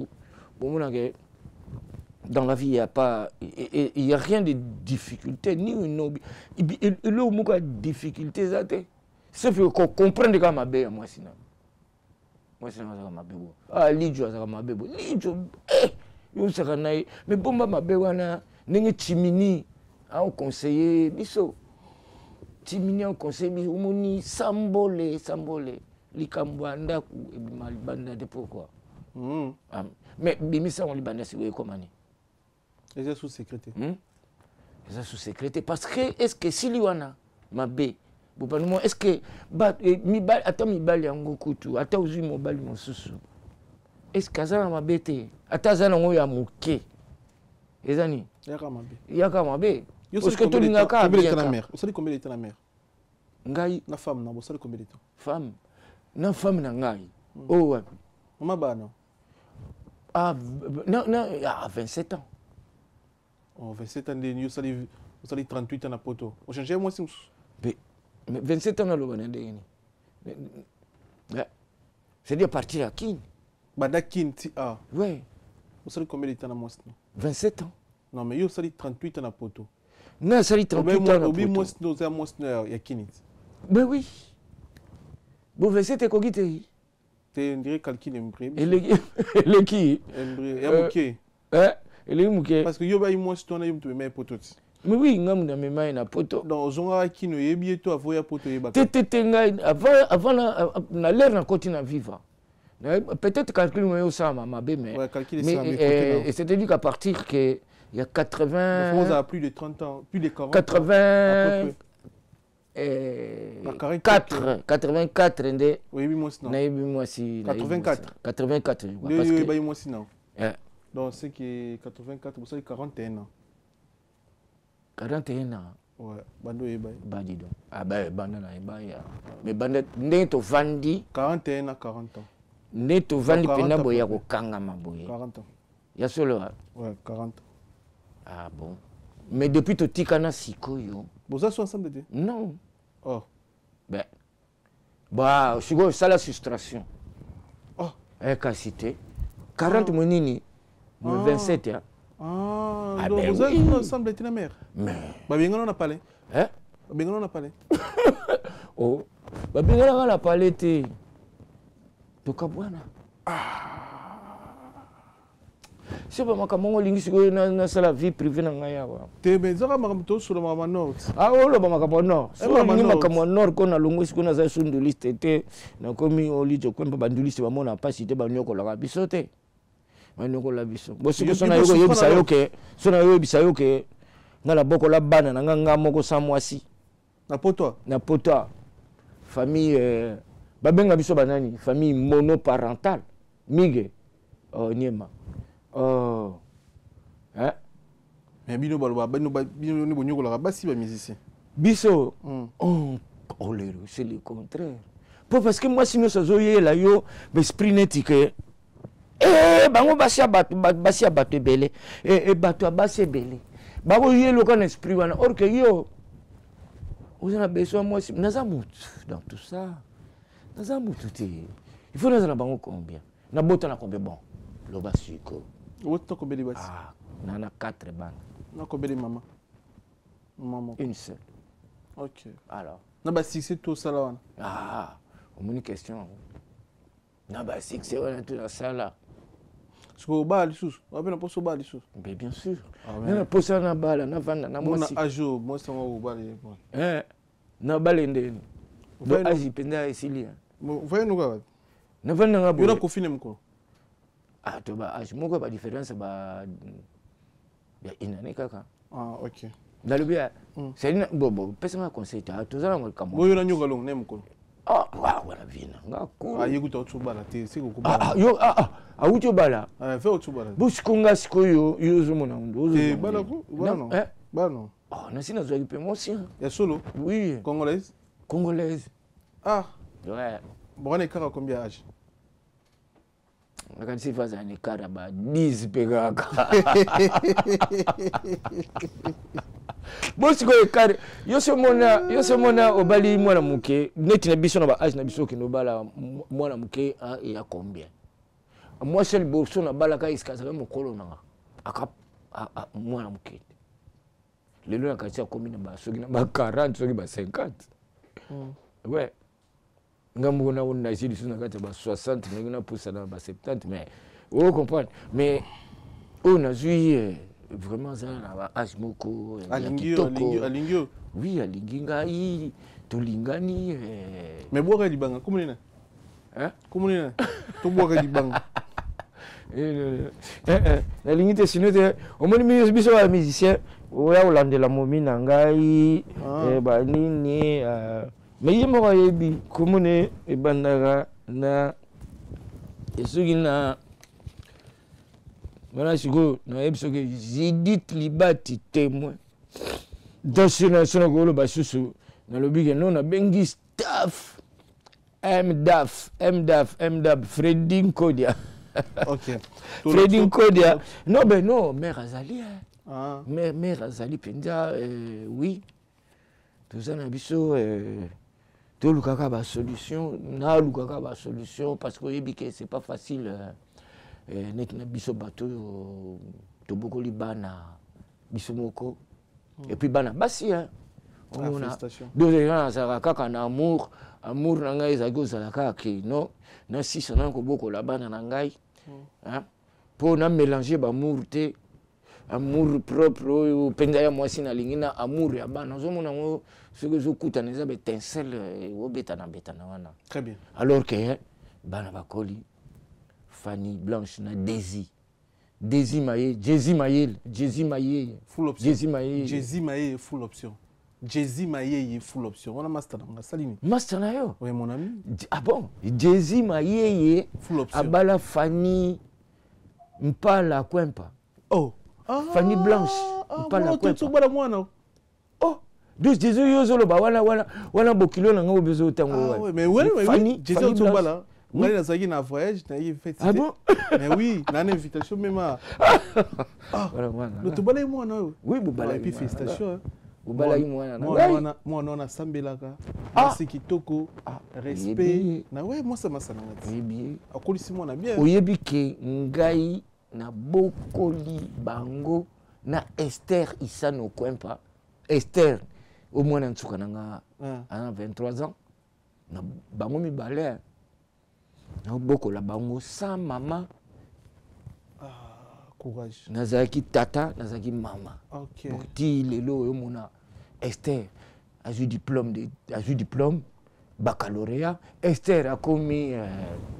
Dans la vie, il n'y a pas, il n'y a rien de difficulté, ni une il y a des difficultés. Sauf qu'on comprenne que ma bé à moi sinon. Moi c'est ma bé. Ah, l'idjo c'est ma bé. L'idjo, eh, yo c'est ranaï. Mais bon ma bé wana, n'engue timini, ah au conseiller, biso. Timini au conseiller, biso, umoni sambole, sambole, likambwanda ku ebimalibanda de pourquoi. Mm. Ah, mais bimisa on libanda si vous comment ni. Et c'est sous sécurité. Hmm? C'est sous sécurité parce que est-ce que si liwana ma bé, est-ce que bat mi bal attends mi bal yango kutu, attends uzi mo bal mo susu. Est-ce que ça ma bé te? Attends ça ngo ya moké. Ezani. Yaka ma bé. Yaka ma bé. Parce que tu n'as qu'à bien la mère. Vous savez combien était la mère? Ngai. Na femme na, vous savez combien était? Femme. Na femme na ngai. Oh ouais. Maman ba non. Ah non non, à vingt-sept ans. Oh, vingt-sept ans, vous allez trente-huit ans à Poto. Vous changez moi si mais vingt-sept ans, c'est-à-dire partir à Kin. Bada Kin, ti a. Oui. Vous allez combien de temps à moi? vingt-sept ans. Non, mais vous allez trente-huit ans à Poto. Non, ça allait trente-huit ans à Poto. Oui, moi, nous avons un Kin. Mais oui. Vous vingt-sept ans, vous avez tu dirais calcul embré. Et le qui? Embré. Hein? Parce que yo ba moi si on a eu tu mets poto. Mais oui, ngam na me mai na poto. Donc zonga ki no yebi to avoya poto yeba. Tete ngai avant avant na l'air na continue vivre. Peut-être calcul moi ça ma bé mais. Ouais, calcul ça mais c'est-à-dire qu'à partir que il y a quatre-vingts on a plus de trente ans, plus de quarante. quatre-vingts et quatre quatre-vingt-quatre ndé. Oui, moi sinon. Na yebi moi si quatre-vingt-quatre. quatre-vingt-quatre parce que ba moi sinon. Eh. Donc c'est que quatre-vingt-quatre, vous savez quarante et un ans. quarante et un ans. Ouais, bando yeba. Badi donc. Ah ben banda na yeba ya. Mais banda neto vandi quarante et un à quarante ans. Neto vandi pena boya ko kanga maboye. quarante ans. Ya solo. Ouais, quarante. Ah bon. Mais depuis to tikana sikoyo. Vous êtes ensemble de? Non. Oh. Ben. Bah, sikoyo ça la frustration. Oh. Eh ka cité. quarante monini. Ah. vingt-sept ans. Ah, ah donc ben vous oui. Êtes ensemble de la mère. Mais. Bah bien on a parlé. Hein? Bien on a parlé. Oh. Bah bien on a parlé te. Toka bwana. Ah. C'est pas moi comment on lingi na na sala vie privée na ngaya wa. Te bezaka makamto sur mama nord. Ah oh lo makambo nord. E ba ni makambo nord ko na longo siko na za sundu liste te. Na komi olijo kwemba banduliste ba mona pasi te ba nyoko la bisote. Manoko la biso. Bo siko sona yo yebisa yo ke, sona yo yebisa yo ke ngala boko la bana na nganga moko sa mwasi. Na poto. Na poto. Famille euh ba benga biso banani, famille monoparentale. Mige. Oh niema. Oh. Hein? Mais bino balo ba bino bino ni bonyoko la basi ba musicien. Biso. Oh, oh c'est le contraire. Pour parce que moi sinon ça zoye la yo l'esprit netike. Eh, bango basi abatu basi abatu belé et batu basi belé. Bango yelo kan esprit wana or que yo vous en avez besoin moi si naza mutu dans tout ça. Naza mutu te. Il faut naza na bango combien? Na bota na combien bon? Lo basiko. Wo to combien de basi? Ah, na na quatre bandes. Na combien de maman? Maman. Une seule. OK. Alors. Na basi c'est tout ça là. Ah, on une question. Na basi c'est on tout dans ça là. Est-ce que vous avez des choses? Vous avez des choses? Mais bien sûr. Vous avez des na bala, na vanda, na mwasi. Moi, ajo, moi, c'est moi, vous Eh, na bala ndeni. Do aji penda esili. Vous voyez nous quoi? Na vanda nga bo. Yo na confiner mko. Ah, to ba aji moko ba différence ba ya inane kaka. Ah, OK. Dans le bien, c'est une bon bon, personne conseil ta, tout ça on comme. Boyo na nyoka long nem ko. Ah, wa wala vina. Nga ko. Ah, yekuta otubala te, c'est ko ko. Ah, yo ah ah. Auto bala. Ah, fait auto bala. Buskunga sikoyo yozo mona ndo. Eh, bala ko? Bala non. Eh? Bala non. Ah, na sina zo ipe mosi. Ya solo? Oui. Congolaise? Congolaise. Ah. Ouais. Bon, on est à combien d'âge? Quand si faz un écart à dix pegaka. Bon siko ekare yo se mona yo se mona obali mwana muke neti na biso na ba age na biso ki no bala mwana muke a ya combien moi seul borso na bala ka iska za mokolo nanga aka mwana muke lelo na kati ya commune ba soki na ba quarante soki ba cinquante ouais ngambo na on na jili suna kati ba soixante ngina poussa na ba soixante mais vous comprenez mais on a joué vraiment ça na âge moko alingio alingio alingio oui alinginga i tolingani mais boka libanga comment nina hein comment nina to boka libanga eh eh la ligne sinon au moins mi biso ba musicien oya olandela momi na ngai eh ba nini mais yemo ka yebi komone ebandaka na esuki na voilà siko na yebiso ke Judith Libati témoin dans ce national golo basusu na lobi ke non na bengi staff mdaf mdaf mdaf Freddy Nkodia OK Freddy Nkodia non ben non mère Azali ah mère mère Azali penza oui tout ça na biso tout le kaka ba solution na lu kaka ba solution parce que yebi ke c'est pas facile eh net na biso bato to bokoli bana biso moko et puis bana basi hein on a deux gens ça kaka na amour amour na ngai za goza la kaka non na six na ko bokola bana na ngai hein pour na mélanger ba amour te amour propre ou penza ya mwasi na lingina amour ya bana zo mona ngo ce que je kuta neza betensel o beta na beta na wana très bien alors que bana bakoli Fanny Blanche na Daisy Daisy Maye Jésus Maye Jésus Maye full option Jésus Maye Jésus Maye full option Jésus Maye full option on a master na salini master na yo oui mon ami ah bon Jésus Maye full option abala Fanny Mpala Kwempa oh ah, Fanny Blanche Mpala Kwempa mwana oh donc Jésus yo zolo ba wana wana wana bokilo na ngo bezo tango ah ouais mais ouais Fanny Jésus Mpala moi na zaki na voyage na y fait ah bon mais oui na une invitation même ah voilà voilà le tobala moi non oui bobala et puis félicitations bobala moi moi moi non na sambelaka merci kitoko respect na ouais moi ça m'a ça na bien akolisi moi na bien oyebi ke ngai na bokoli bango na Esther Isano Kwempa Esther au moins na tsuka nanga à vingt-trois ans na bango mi balé na bokola bango sans maman ah courage nazaki tata nazaki mama OK donc ti lelo yo mona Esther a eu diplôme de a eu diplôme baccalauréat Esther a commis euh,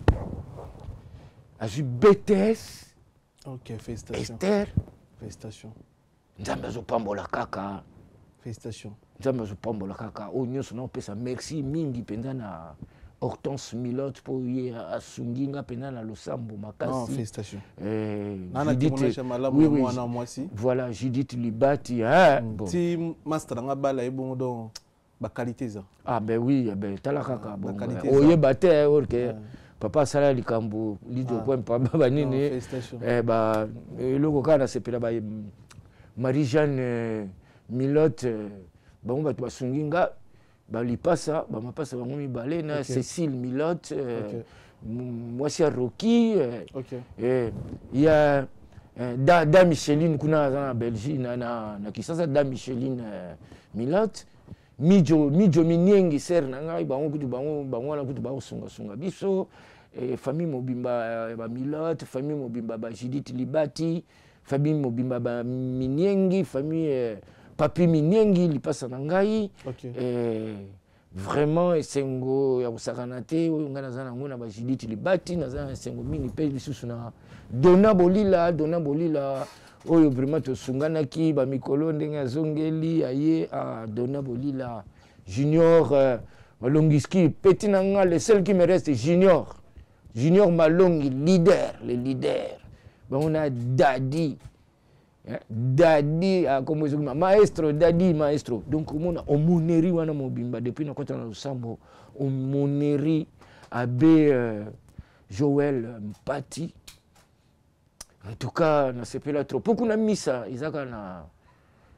a eu B T S OK félicitations Esther félicitations nzambe azopambola kaka félicitations nzambe azopambola kaka oyo nyonso na opesa merci mingi mpenza na Hortense Milote pour y asunginga pena na losambo makasi. Non, félicitations. Eh, Judith oui, oui, moi aussi. Voilà, Judith Libati hein. Mm. Bon. Si master nga bala e bon donc ba qualité ça. Ah ben oui, ben tala kaka bon. Oye baté orke. Papa sala likambo lido point pa baba nini. Eh ba loko kana sepela ba Marie-Jeanne Milote bon ba basunginga bali pasa ba mapasa bango mibale na Cécile Milote moi c'est Rocky et il y a da da Micheline kuna na Belgique na na na kisasa da Micheline Milote mijo mijo minyengi ser na ngai bango kutu bango bango na kutu bango sunga sunga biso et famille mobimba ba Milote famille mobimba ba Judith Libati famille mobimba ba minyengi famille Papi Minyengi li pasa na ngai eh vraiment esengo ya kusakana te oyo ngana zana ngona ba Judith Libati na zana esengo mingi pe lisusu na Dona Bolila Dona Bolila oyo vraiment to sungana ki ba mikolo ndenge azongeli aye a Dona Bolila Junior euh, Malongiski petit na nga le seul qui me reste Junior Junior Malongi leader le leader ba on a Daddy Daddy a comme maestro Daddy maestro donc on a omoneri wana mobimba depuis na kota na Lusambo omoneri abe euh, Joël Mpati en tout cas na sepela trop beaucoup na misa izaka na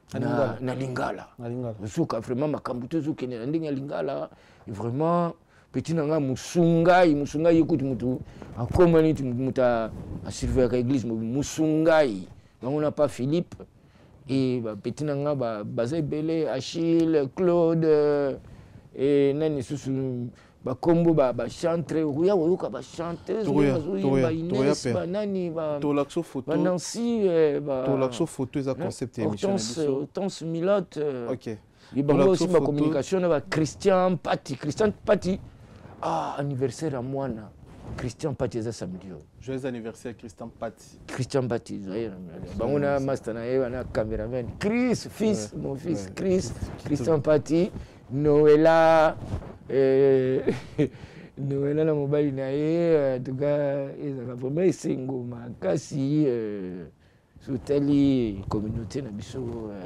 na, na lingala suka vraiment makambo te ezokende na ndenge ya lingala vraiment petit nanga musungai musungai ekuti mutu akoma niti mutu asurveillaka église musungai bango na pa Philippe et petit nanga baza ebele Achille Claude et nani susu bakombo bachantre oya oyoka bachanteuse bazoyemba Inès banani banansi tolakso photo eza concept ya émission Hortense Milote bango aussi bacommunication na bachristien Pati Christian Pati ah anniversaire ya mwana Christian Pati eza samedi joyeux anniversaire Christian Pati Christian Pati bango na master na ye na cameraman Chris fils mon fils Chris Christian Pati Noëlla Noëlla na mobali na ye en tout cas ezaka vraiment esengo makasi sotali communauté na biso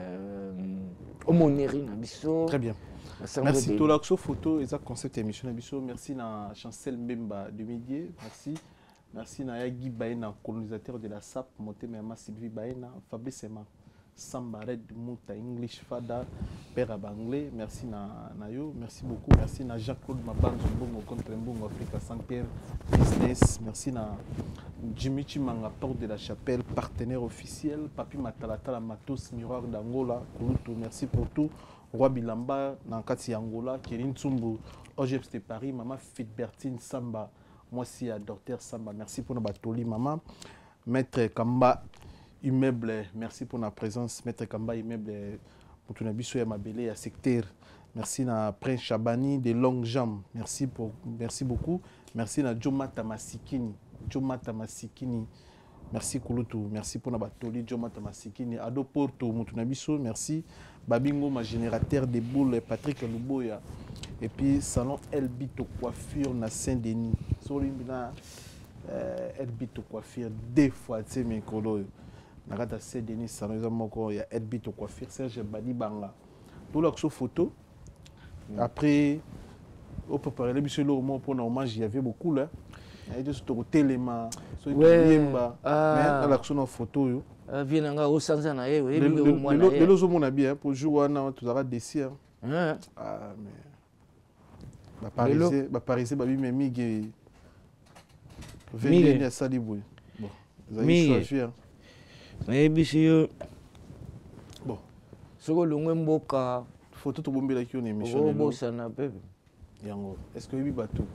omoneri na biso. Très bien. Merci. Tolakso photo eza concept émission na biso. Merci na Chancel Mbemba de Médier. Merci. Merci na Yagi Baena, colonisateur de la S A P, Motema Yama Sylvie Baena, Fabrice Sema, Samba Red Mouta English Fada, Père Abanglais. Merci na Nayo. Merci beaucoup. Merci na Jacques-Claude Mabanzo Mbongo contre Mbongo Africa Saint-Pierre Business. Merci na Jimmy Chimanga, porte de la chapelle, partenaire officiel. Papi Matalata, la Matos, Miroir d'Angola. Kouloutou, merci pour tout. Roi Bilamba, Nankati Angola. Kérin Tsumbu, O G F de Paris. Maman Fitbertine Samba. Moi aussi, à Docteur Samba. Merci pour notre batoli, maman. Maître Kamba, immeuble. Merci pour notre présence. Maître Kamba, immeuble. Pour tout nabiso ya mabele ya secteur. Merci na Prince Chabani de Longue Jambe. Merci pour, merci beaucoup. Merci na Joma Tamasikini. Joma Tamasikini. Merci Kouloutou. Merci pour notre batoli Joma Tamasikini. Ado Porto Mutunabiso. Merci. Babingo, ma générateur de boules. Patrick Luboya. Et puis salon Elbito Coiffure na Saint-Denis. Sur l'imina Elbito Coiffure deux fois tu sais mes colos. Na gata Saint-Denis salon ils ont il y a Elbito Coiffure Serge Badi Banga. Tout là sur photo. Après on peut parler monsieur le moment pour hommage il y avait beaucoup là. Il y a juste au téléma sur Yemba mais là sur nos photos yo. Vienanga au sanza na yewe le le le zo mona bien pour jouer na tout ça déci. Ah mais ba parisé ba parisé ba bi memi ge venir à Salibou. Bon, vous avez choisi. Mais bisio bon, soko longwe mboka photo to bombela ki on émission. Oh bossa na bebe. Yango, est-ce que oui bateau?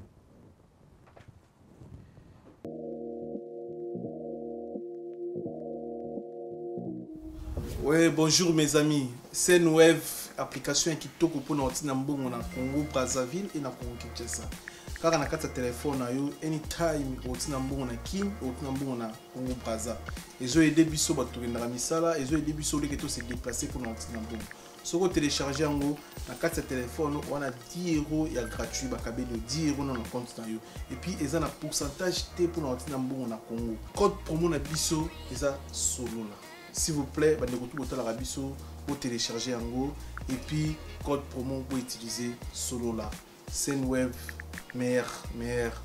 Oui, bonjour mes amis. C'est une web application qui toque pour nous na mbongo na Congo Brazzaville et na Congo Kinshasa. Car on a quatre téléphones na yo anytime oti na mbongo na King, oti na mbongo na Congo Brazza. Ils ont aidé biso ba tourner na misala, ils ont aidé biso les to se déplacer pour nous na mbongo. Si vous téléchargez en haut, na quatre téléphones, on a dix euros et gratuit ba kabé de dix euros dans le compte na yo. Et puis ils ont un pourcentage T pour nous na mbongo na Congo. Code promo na biso, ils a solo là. S'il vous plaît, vous téléchargez en haut et puis code promo pour utiliser solo là. C'est une web meilleure, meilleure.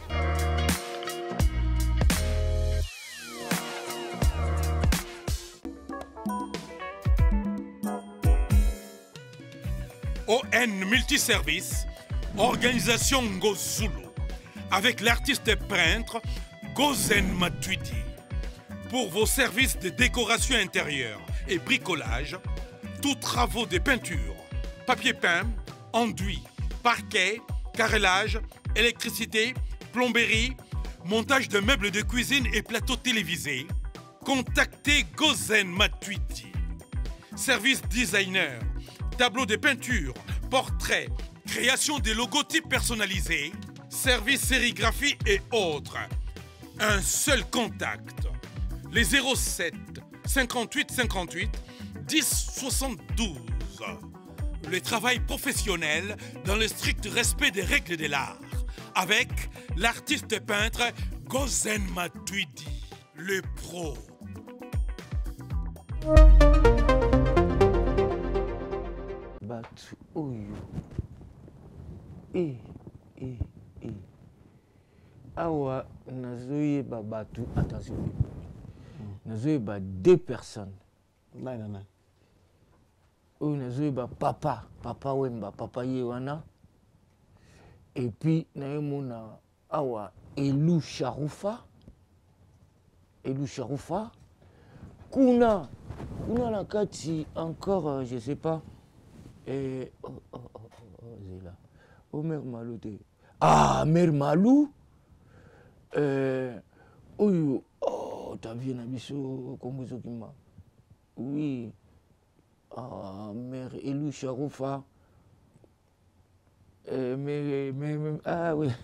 O N Multiservice, organisation Ngozulu, avec l'artiste peintre Gozen Matuidi. Pour vos services de décoration intérieure et bricolage, tous travaux de peinture, papier peint, enduit, parquet, carrelage, électricité, plomberie, montage de meubles de cuisine et plateaux télévisés, contactez Gozen Matuidi. Service designer, tableau de peinture, portrait, création de logotypes personnalisés, service sérigraphie et autres. Un seul contact. Les zéro sept cinquante-huit cinquante-huit dix soixante-douze. Le travail professionnel dans le strict respect des règles de l'art. Avec l'artiste peintre Gozen Matuidi, le pro. Batu oyo. Eh, eh, eh. Awa nazoye babatu attention. Nous avons deux personnes. Non, non, non. oyo nazoyeba papa papa Wemba papa ye wana et puis naemona awa Elou Charoufa Elou Charoufa kuna kuna na kati encore euh, je sais pas et oh oh oh oh c'est là oh Mère Malou te ah Mère Malou euh oyo oh ta vie na biso Kongo Zokima oui ah Mère Elou Charoufa euh, mais, mais, mais ah oui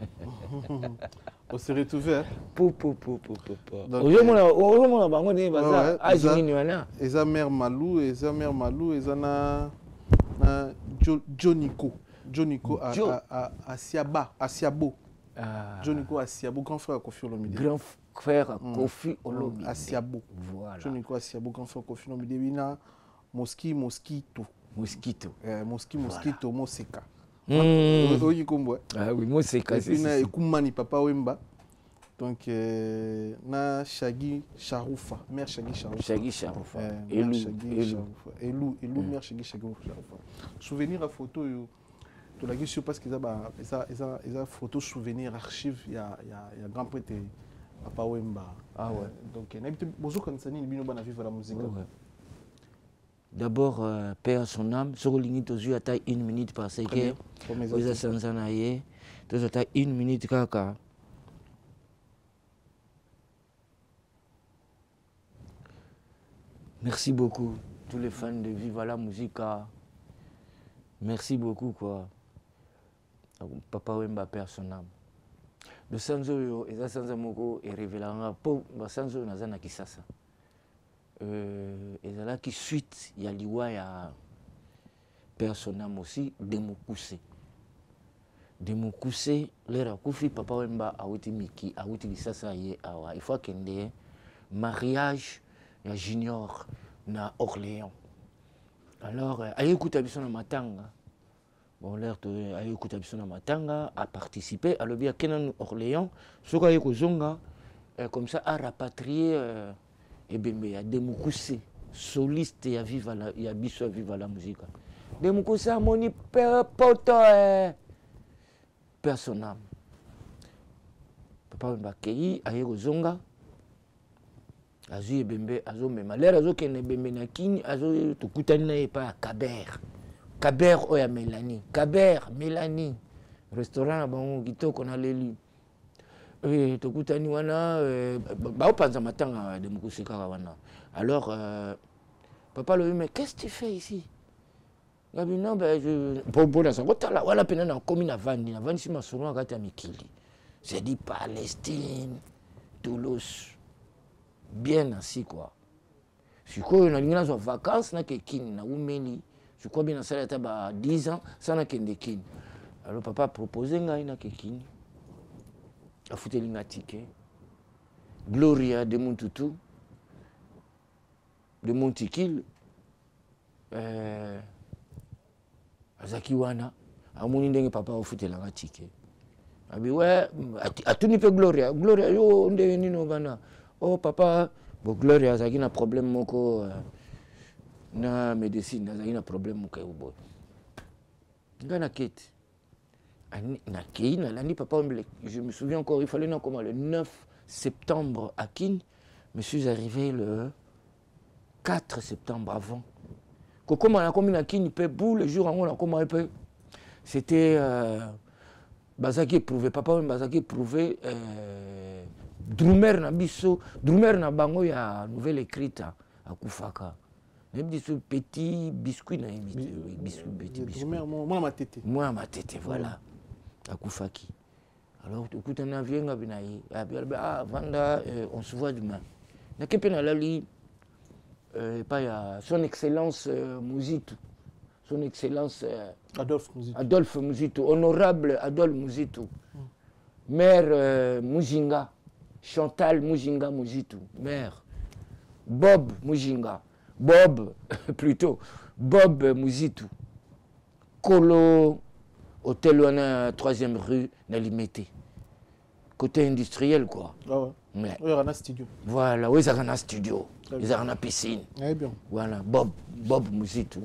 on s'est retrouvé po po po po po ozomona ozomona bango ne baza age nini wana eza Mère Malou eza Mère Malou eza na na Joniko Joniko à à à Siaba à Siabo Joniko à Siabo grand frère Kofi Olomide grand frère Kofi Olomide à Siabo voilà Joniko à Siabo grand frère Kofi Olomide bina Moski Mosquito Mosquito euh Moski Mosquito Moseka Mm. Oui, comme ah oui, moi c'est cassé. Et puis na Ekumani papa Wemba. Donc euh, na Shagi Charoufa, mère Shagi Charoufa. Shagi Charoufa. Elou Charoufa. Elou Elou mère Shagi Charoufa. Souvenir à photo to la question parce que ça ba ça ça ça photo souvenir archive il y a il y a il y a grand prêtre papa Wemba. Ah ouais. Donc na bozo kansani ni bino bana vivre la musique. D'abord, euh, paix à son âme. Sur le ligne, tu as une minute parce que vous êtes sans en aller. Tu as une minute, kaka. Merci beaucoup, tous les fans de Viva la Musica. Merci beaucoup, quoi. Papa Wemba, paix à son âme. Le Sanzo, et ça, Sanzo Moko, est révélant. Pour le Sanzo, Nazana Kisasa. Et là qui suite il y a liwa ya personnam aussi de Mokuse de Mokuse l'era kufi papa Wemba awuti miki awuti lisasa ye awa il faut kende mariage ya junior na Orléans alors ayekuta biso na matanga bon l'air to ayekuta biso na matanga a participé à l'obia kenan Orléans soka yeko zonga comme ça a rapatrier euh, et bien il y a des Mokuse soliste ya viva la ya biso viva la musique des Mokuse harmonie poto personnel papa Wemba kei aye kozonga azu ebembe azo mema lera azo kene bembe na kini azo tukutani na epa Kaber Kaber oya Mélanie Kaber Mélanie restaurant na bango kitoko na leli oui, tokutani wana ba opanza matanga de Mokuse kaka wana. Alors euh, papa lui mais qu'est-ce que tu fais ici? Gabi non ben je pour pour ça kotala wala pena na komi na vandi na vandi si masolo akati ya mikili. J'ai dit Palestine, Toulouse. Bien ainsi quoi. Sikoyo na lingana zo vacances na kekini na umeli. Je crois bien na sala ta ba dix ans ça na kendekini. Alors papa proposé ngai na kekini. A foutu l'inga ticket. Gloria de Montutu, de Montikil, euh, Azaki wana, a mon indenge papa a foutu l'inga ticket. A dit ouais, a tout n'y peut Gloria, Gloria yo onde nino bana. Oh papa, bon Gloria Azaki na problème moko euh, na médecine, Azaki na problème moko ubo. Ngana kete. Papa, je me souviens encore, il fallait comment, le neuf septembre à Kin, je suis arrivé le quatre septembre avant. Comment on a commis à Kin, il peut boule, le jour où on a comment il peut. C'était euh, Bazaki éprouvé, papa Bazaki éprouvé, euh, Drumer na biso, Drumer na bango ya nouvelle écrite à Koufaka. Même des petits biscuits, biscuits, petits biscuits. Moi, ma tête. Moi, ma tête, voilà. À Koufaki. Alors, tu écoutes un avion, ah, Vanda, on se voit demain. Il y a lali, pas son excellence Mouzitou. Son excellence Adolphe Mouzitou. Adolphe Mouzitou, honorable Adolphe Mouzitou. Mère Moujinga, Chantal Moujinga Mouzitou, mère. Bob Moujinga. Bob, plutôt, Bob Mouzitou. Kolo, hôtel Wana, troisième rue, Nalimete. Côté industriel, quoi. Ah ouais. Ouais. Il y a un studio. Voilà, oui, il y a un studio. Il y a une piscine. Eh bien. Voilà, Bob, Bob Mouzitou.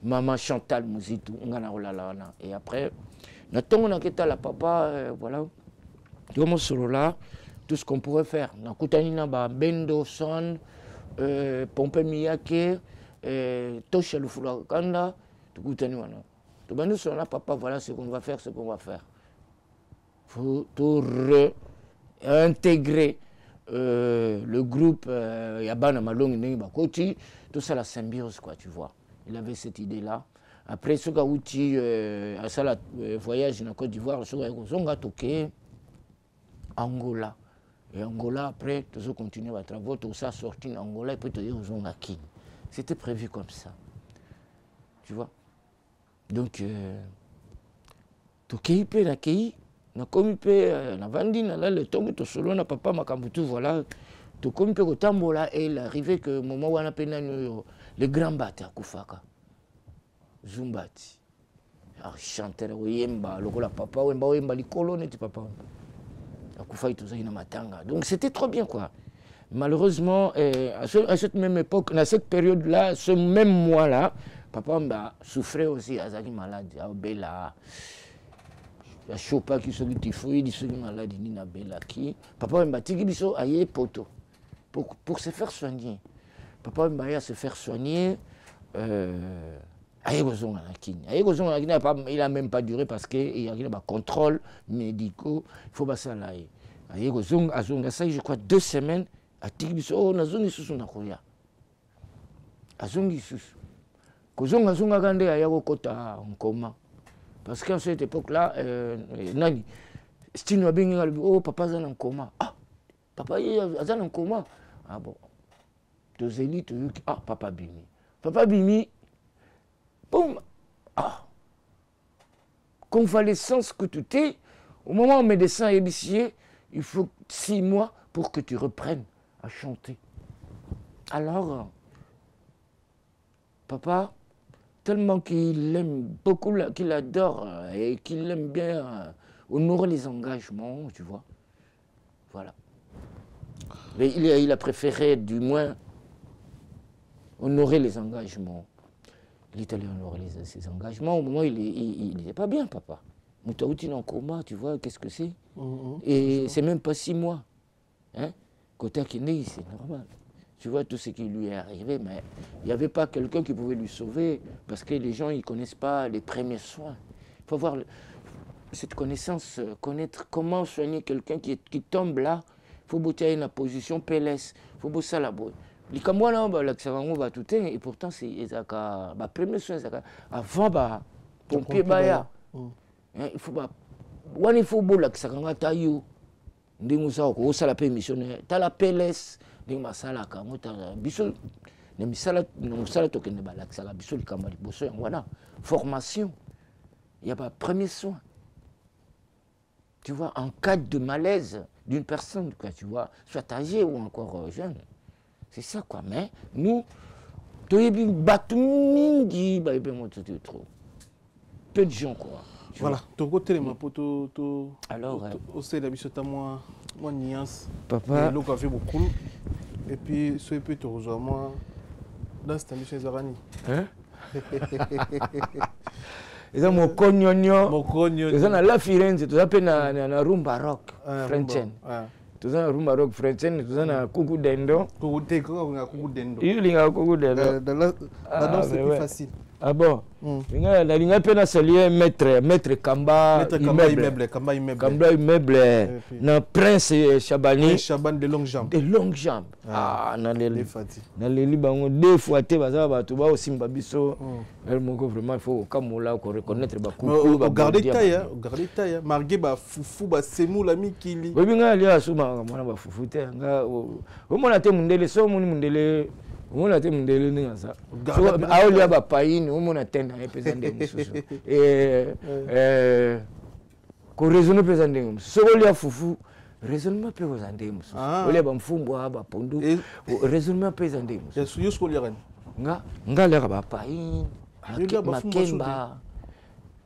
maman Chantal Mouzitou ngana olala wana et après na tongo na keta la papa euh, voilà tout solo là tout ce qu'on pourrait faire na kutani na ba Bendo Son euh, Pompe Miyake euh, Tosha Lufula Kanda tout kutani wana tout bandi sur là papa voilà ce qu'on va faire ce qu'on va faire faut tout réintégrer euh, le groupe euh, Yabana Malong Nengi Bakoti tout ça la symbiose quoi tu vois. Il avait cette idée-là. Après, ce gars outil à ça la voyage en Côte d'Ivoire, ce gars a toqué Angola. Et Angola, après, tout ça continue à travailler, tout ça sorti en Angola, et puis tout ça a Kin. C'était prévu comme ça. Tu vois. Donc, toqué il peut l'accueillir. Na comme peut na vandi na là le tombe to solo na papa makambutu voilà. To comme peut kotambola et il arrivait que moment où on a peine le grand batteur Koufaka Zumbati alors chanteur oyemba lokola papa oyemba oyemba likolo neti papa Koufaka tout ça ina matanga donc c'était trop bien quoi. Malheureusement euh, à, ce, à cette même époque à cette période là ce même mois là papa mba souffrait aussi azali malade à Bella ya chopa qui se typhoïde qui malade ni na Bella qui papa mba tiki biso aye poto pour pour se faire soigner. Papa Mbaya se faire soigner. Euh, il n'a même pas duré parce qu'il y a des contrôles médicaux. Il faut pas ça là. Je crois deux semaines. À Tigbiso, oh, na zone sous na koya. Azongi sous. Kozonga zonga gande ayako kota en coma. Parce qu'à cette époque-là, euh, nani, Stino Abingi oh papa zan en coma. Ah, papa il zan en coma. Ah bon. Deux élites, ah, papa Bimi. Papa Bimi, boum, ah. Convalescence que tu t'es, au moment où médecin est épicier, il faut six mois pour que tu reprennes à chanter. Alors, papa, tellement qu'il aime beaucoup, qu'il adore et qu'il aime bien honorer les engagements, tu vois. Voilà. Mais il a, il a préféré, du moins, honorer les engagements. Il est allé honorer les, ses engagements. Au moment où il n'était pas bien, papa. Moutaouti en coma, tu vois, qu'est-ce que c'est mmh, et c'est même pas six mois. Hein? Kota Kine, c'est normal. Tu vois tout ce qui lui est arrivé, mais il n'y avait pas quelqu'un qui pouvait lui sauver parce que les gens ils ne connaissent pas les premiers soins. Il faut avoir cette connaissance, connaître comment soigner quelqu'un qui, qui tombe là. Il faut bouter une position P L S. Il faut bosser la boue. Les Camerounais, on va tout et pourtant, c'est les premiers soins avant bah pompier baya. Il faut bah il faut boire que ça quand taillou. Ndingu ça ko sala pe missionnaire. Ta la P L S ndingu masala ka ngota biso ne misala ne musala to kende ba la ça la biso likamali boso voilà formation. Il y a pas premier soin. Tu vois en cas de malaise d'une personne quoi tu vois soit âgée ou encore jeune. C'est ça quoi, mais nous, peu de gens quoi. Voilà, ton côté, ma poto, alors, aussi la biche moi, moi nuance. Papa, l'eau a fait beaucoup. Et puis, ce peut te rejoindre moi dans cette mission Zarani. Hein? Ils ont mon cognonio. Mon cognonio. Ils ont la Firenze, tu appelles na rumba rock française. Tout ça, rumba rock français, tout ça, na coucou dendo. Coucou dendo. Il y a coucou dendo. La danse c'est plus facile. Ah bon? La ligne appelle salier maître, maître Kamba immeuble. Kamba immeuble. Kamba immeuble. Na Prince Chabani. Prince Chabani de longues jambes. De longues jambes. Ah, na les na les libango deux fois te baza ba to ba aussi mbabiso. Elle moko vraiment il faut kamola ko reconnaître ba coucou ba garder taille, garder taille. Margué ba fufu ba semu la mikili. Oui nga ali asuma mwana ba fufu te nga o mona te mundele so muni mundele on a été mondélé dans ça. Ah, il y a pas païne, on a tenu à peser des mususu. Et euh, qu'on raisonne peser des mususu. Ce qu'on y a foufou, raisonnement peser des mususu. On y a pas mfumbo, pas pondo. Raisonnement peser des mususu. C'est sûr qu'on y a rien. Nga, nga l'air pas païne. Makemba.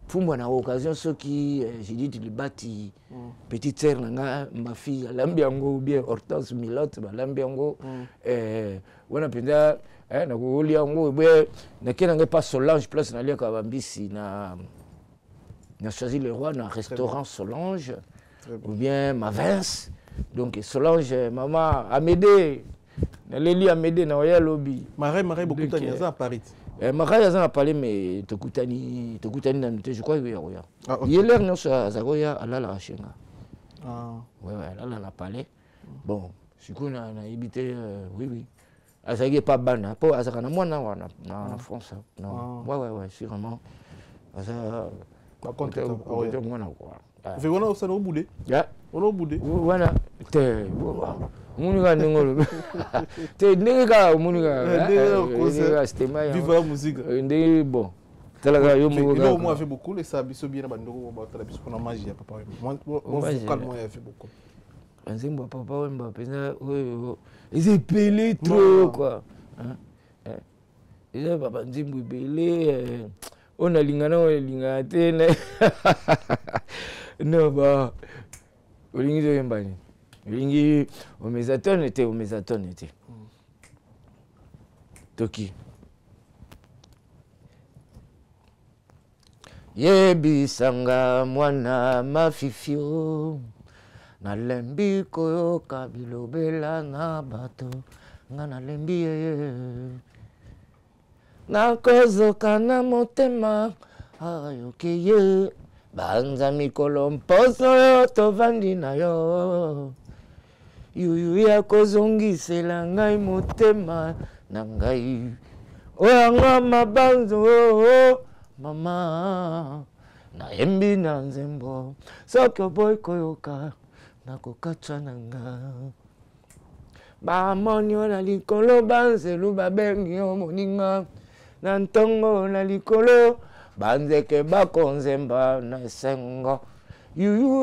Fumba na occasion ceux qui j'ai dit tu le bâti petite sœur nga ma fille Lambiango bien Hortense Milote ba Lambiango eh wana penda eh na ko liango be na kenanga pas Solange place na lia ka bambisi na na choisi le roi na restaurant Solange ou bien Mavins donc Solange maman Amédée na leli Amédée na ya lobby Marais Marais beaucoup de temps à Paris. Eh, Marais a parlé, mais te coutani, te coutani dans le je crois qu'il y a rien. Il y a l'air, non, ça, ça, il y a la rachenga. Ah. Ouais, ouais, là, là, on a parlé. Bon, je crois qu'on a évité, oui, oui. Ah, ça y est pas ban, pas, ah, ça, on a moins, non, en France, non. Ouais, ouais, ouais, sûrement. Ah, ça, par contre, on a moins, quoi. Fait qu'on a aussi au boudé. Ya. On a au boudé. Voilà. T'es, Mouniga Ningolo. T'es Nega, Mouniga. Nega, c'était ma. Vive la musique. Ndé, bon. Talaga, yo mo. Il a au moins fait beaucoup, les sabis sont bien abandonnés, on a bis qu'on a magie, papa. Moi, vocalement, il a fait beaucoup. On s'est dit, papa, on m'a pensé, oui, ils ont pelé trop, quoi. Ils ont papa, on s'est dit, pelé. On a lingana, on a lingana. Non, bah. On a lingana. Lingi au Mésaton était au Mésaton était. Toki. Yebi sanga mwana mafifio na lembi koyo kabilobela na bato ngana lembi ye na kozoka na motema ayoke ye banza mikolo mposo tovandi na yo yuyu ya kozongisela ngai motema na ngai oyanga mabanzo mama nayembi na nzembo soki oboyi koyoka nakokatwa na nga bamoni yo na likolo banzelu babengi yo moninga na ntongo na likolo banzeke bakonzemba na esengo yuyu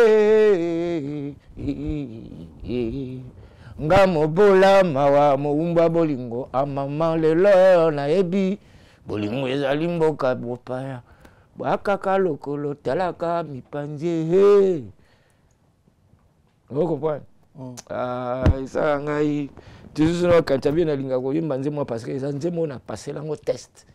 nga mobola mawa mowumba bolingo amama lelo nayebi bolingo ezali mboka bopaya bwakaka lokolo talaka mipanzie okomprendre esala ngai toujours no quand abie nalinga koyemba nzembo parce que eza nzembo na passé lango test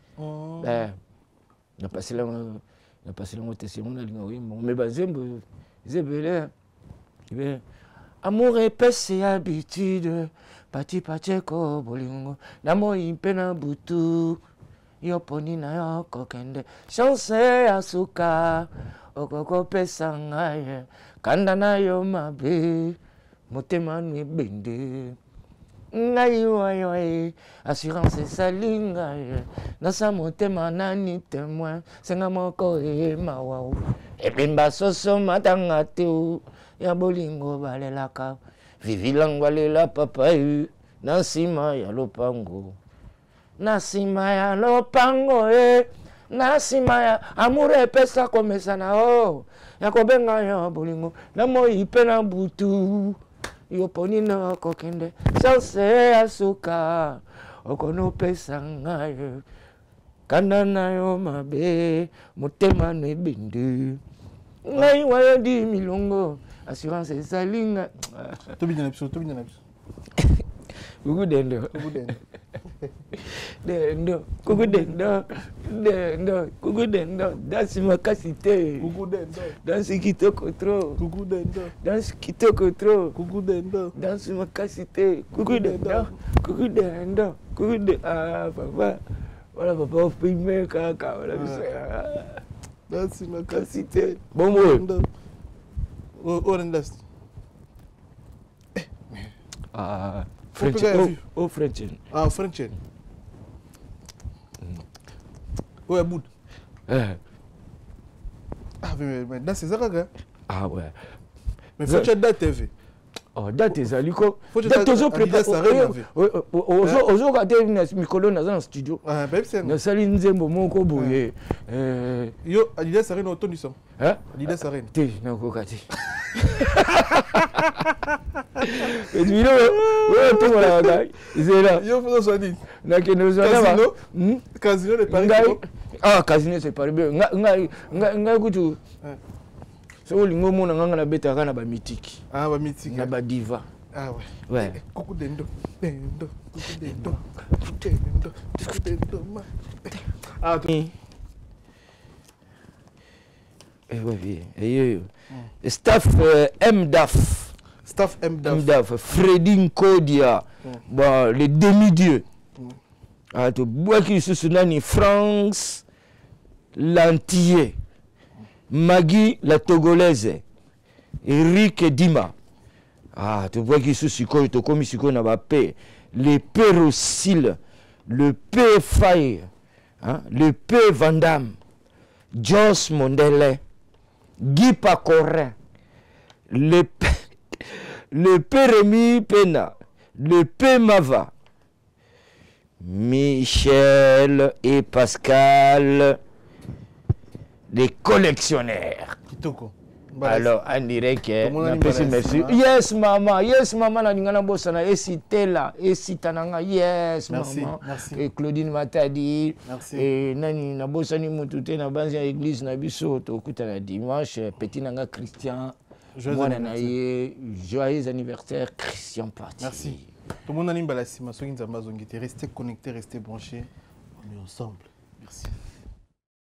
na passé lango na passé lango test yango nalinga koyemba mais banzembo ezebele amour épaisse et habitude pati pacheko bolingo na moi mpe na butu yo poni na yo kokende chance ya suka okokopesa ngai kanda na yo mabe motema nwebende ngai wayo assurance esali ngai nasa motema nani témoin senga moko eyema wao ebimba soso matanga te ya bolingo balelaka vivilango alela papa na nsima ya lopango na nsima ya lopango e na nsima ya amour epesa komesana o ya kobenga yo bolingo na moi mpe na butu yo poni na kokende chance ya suka okonopesa ngai kanda na yo mabe motema nwebende ngai wayo di milongo assurance ezali nga tobina na biso tobina na biso kuku dendo kuku dendo dendo kuku dendo dendo kuku dendo dansi makasi te kuku dendo dansi kitoko tro kuku dendo dansi kitoko tro kuku dendo dansi makasi te kuku dendo kuku dendo kuku de ah papa voilà papa au filmer kaka voilà biso dansi makasi te bombo orandas ah French oh, oh French ah French ouais bout eh ah mais mais dans ces arrêts ah ouais mais faut que date T V oh date ezali ko date ozo préparer ozo ozo ka te na mikolo na dans studio ah ben c'est na sali nzembo moko boye eh yo Adidas Arena auto du son hein Adidas Arena te na ko ka te mais tu know oyo tomolaka zela Yo vous en dit. nakende ozala Casino. Casino de Paris. ah casino c'est pas bien ngai ngai ngai kutu so olingo omona nganga nabetaka na bamitiki Ah ba mythique. na badiva Ah ouais. ouais Coucou dendo. Dendo. Coucou dendo. Dendo. Coucou dendo. Ah eh ouais oui et staff M D A F Staff M D A F. M D A F Freddy Nkodia bon les demi-dieux ah to boaki susu nani France l'antillais Maggie la togolaise Eric Dima ah to boaki susu sikoyo to komi sikoyo na ba pe le Pérocile le P Fire hein le P Vandam Joss Mondele Guy Pacorin le P le P Rémi Pena le P Mava Michel et Pascal, les collectionneurs. Kitoko. Alors, on dirait que Comment on on dit merci. balance, Yes, maman. Yes, maman. Na ningana bosana. Esi tela. Esi tananga. Yes, Merci, maman. merci. Et Claudine Matadi. Merci. Et nani na bosani mutute na banzi ya église na biso to kutana dimanche. Petit nanga Christian. Joyeux Moi anniversaire. nanaye. Joyeux anniversaire Christian Parti. Merci. Tout le monde a une balle à cima. Soyez en Amazon. Restez connectés, restez branchés. On est ensemble. Merci.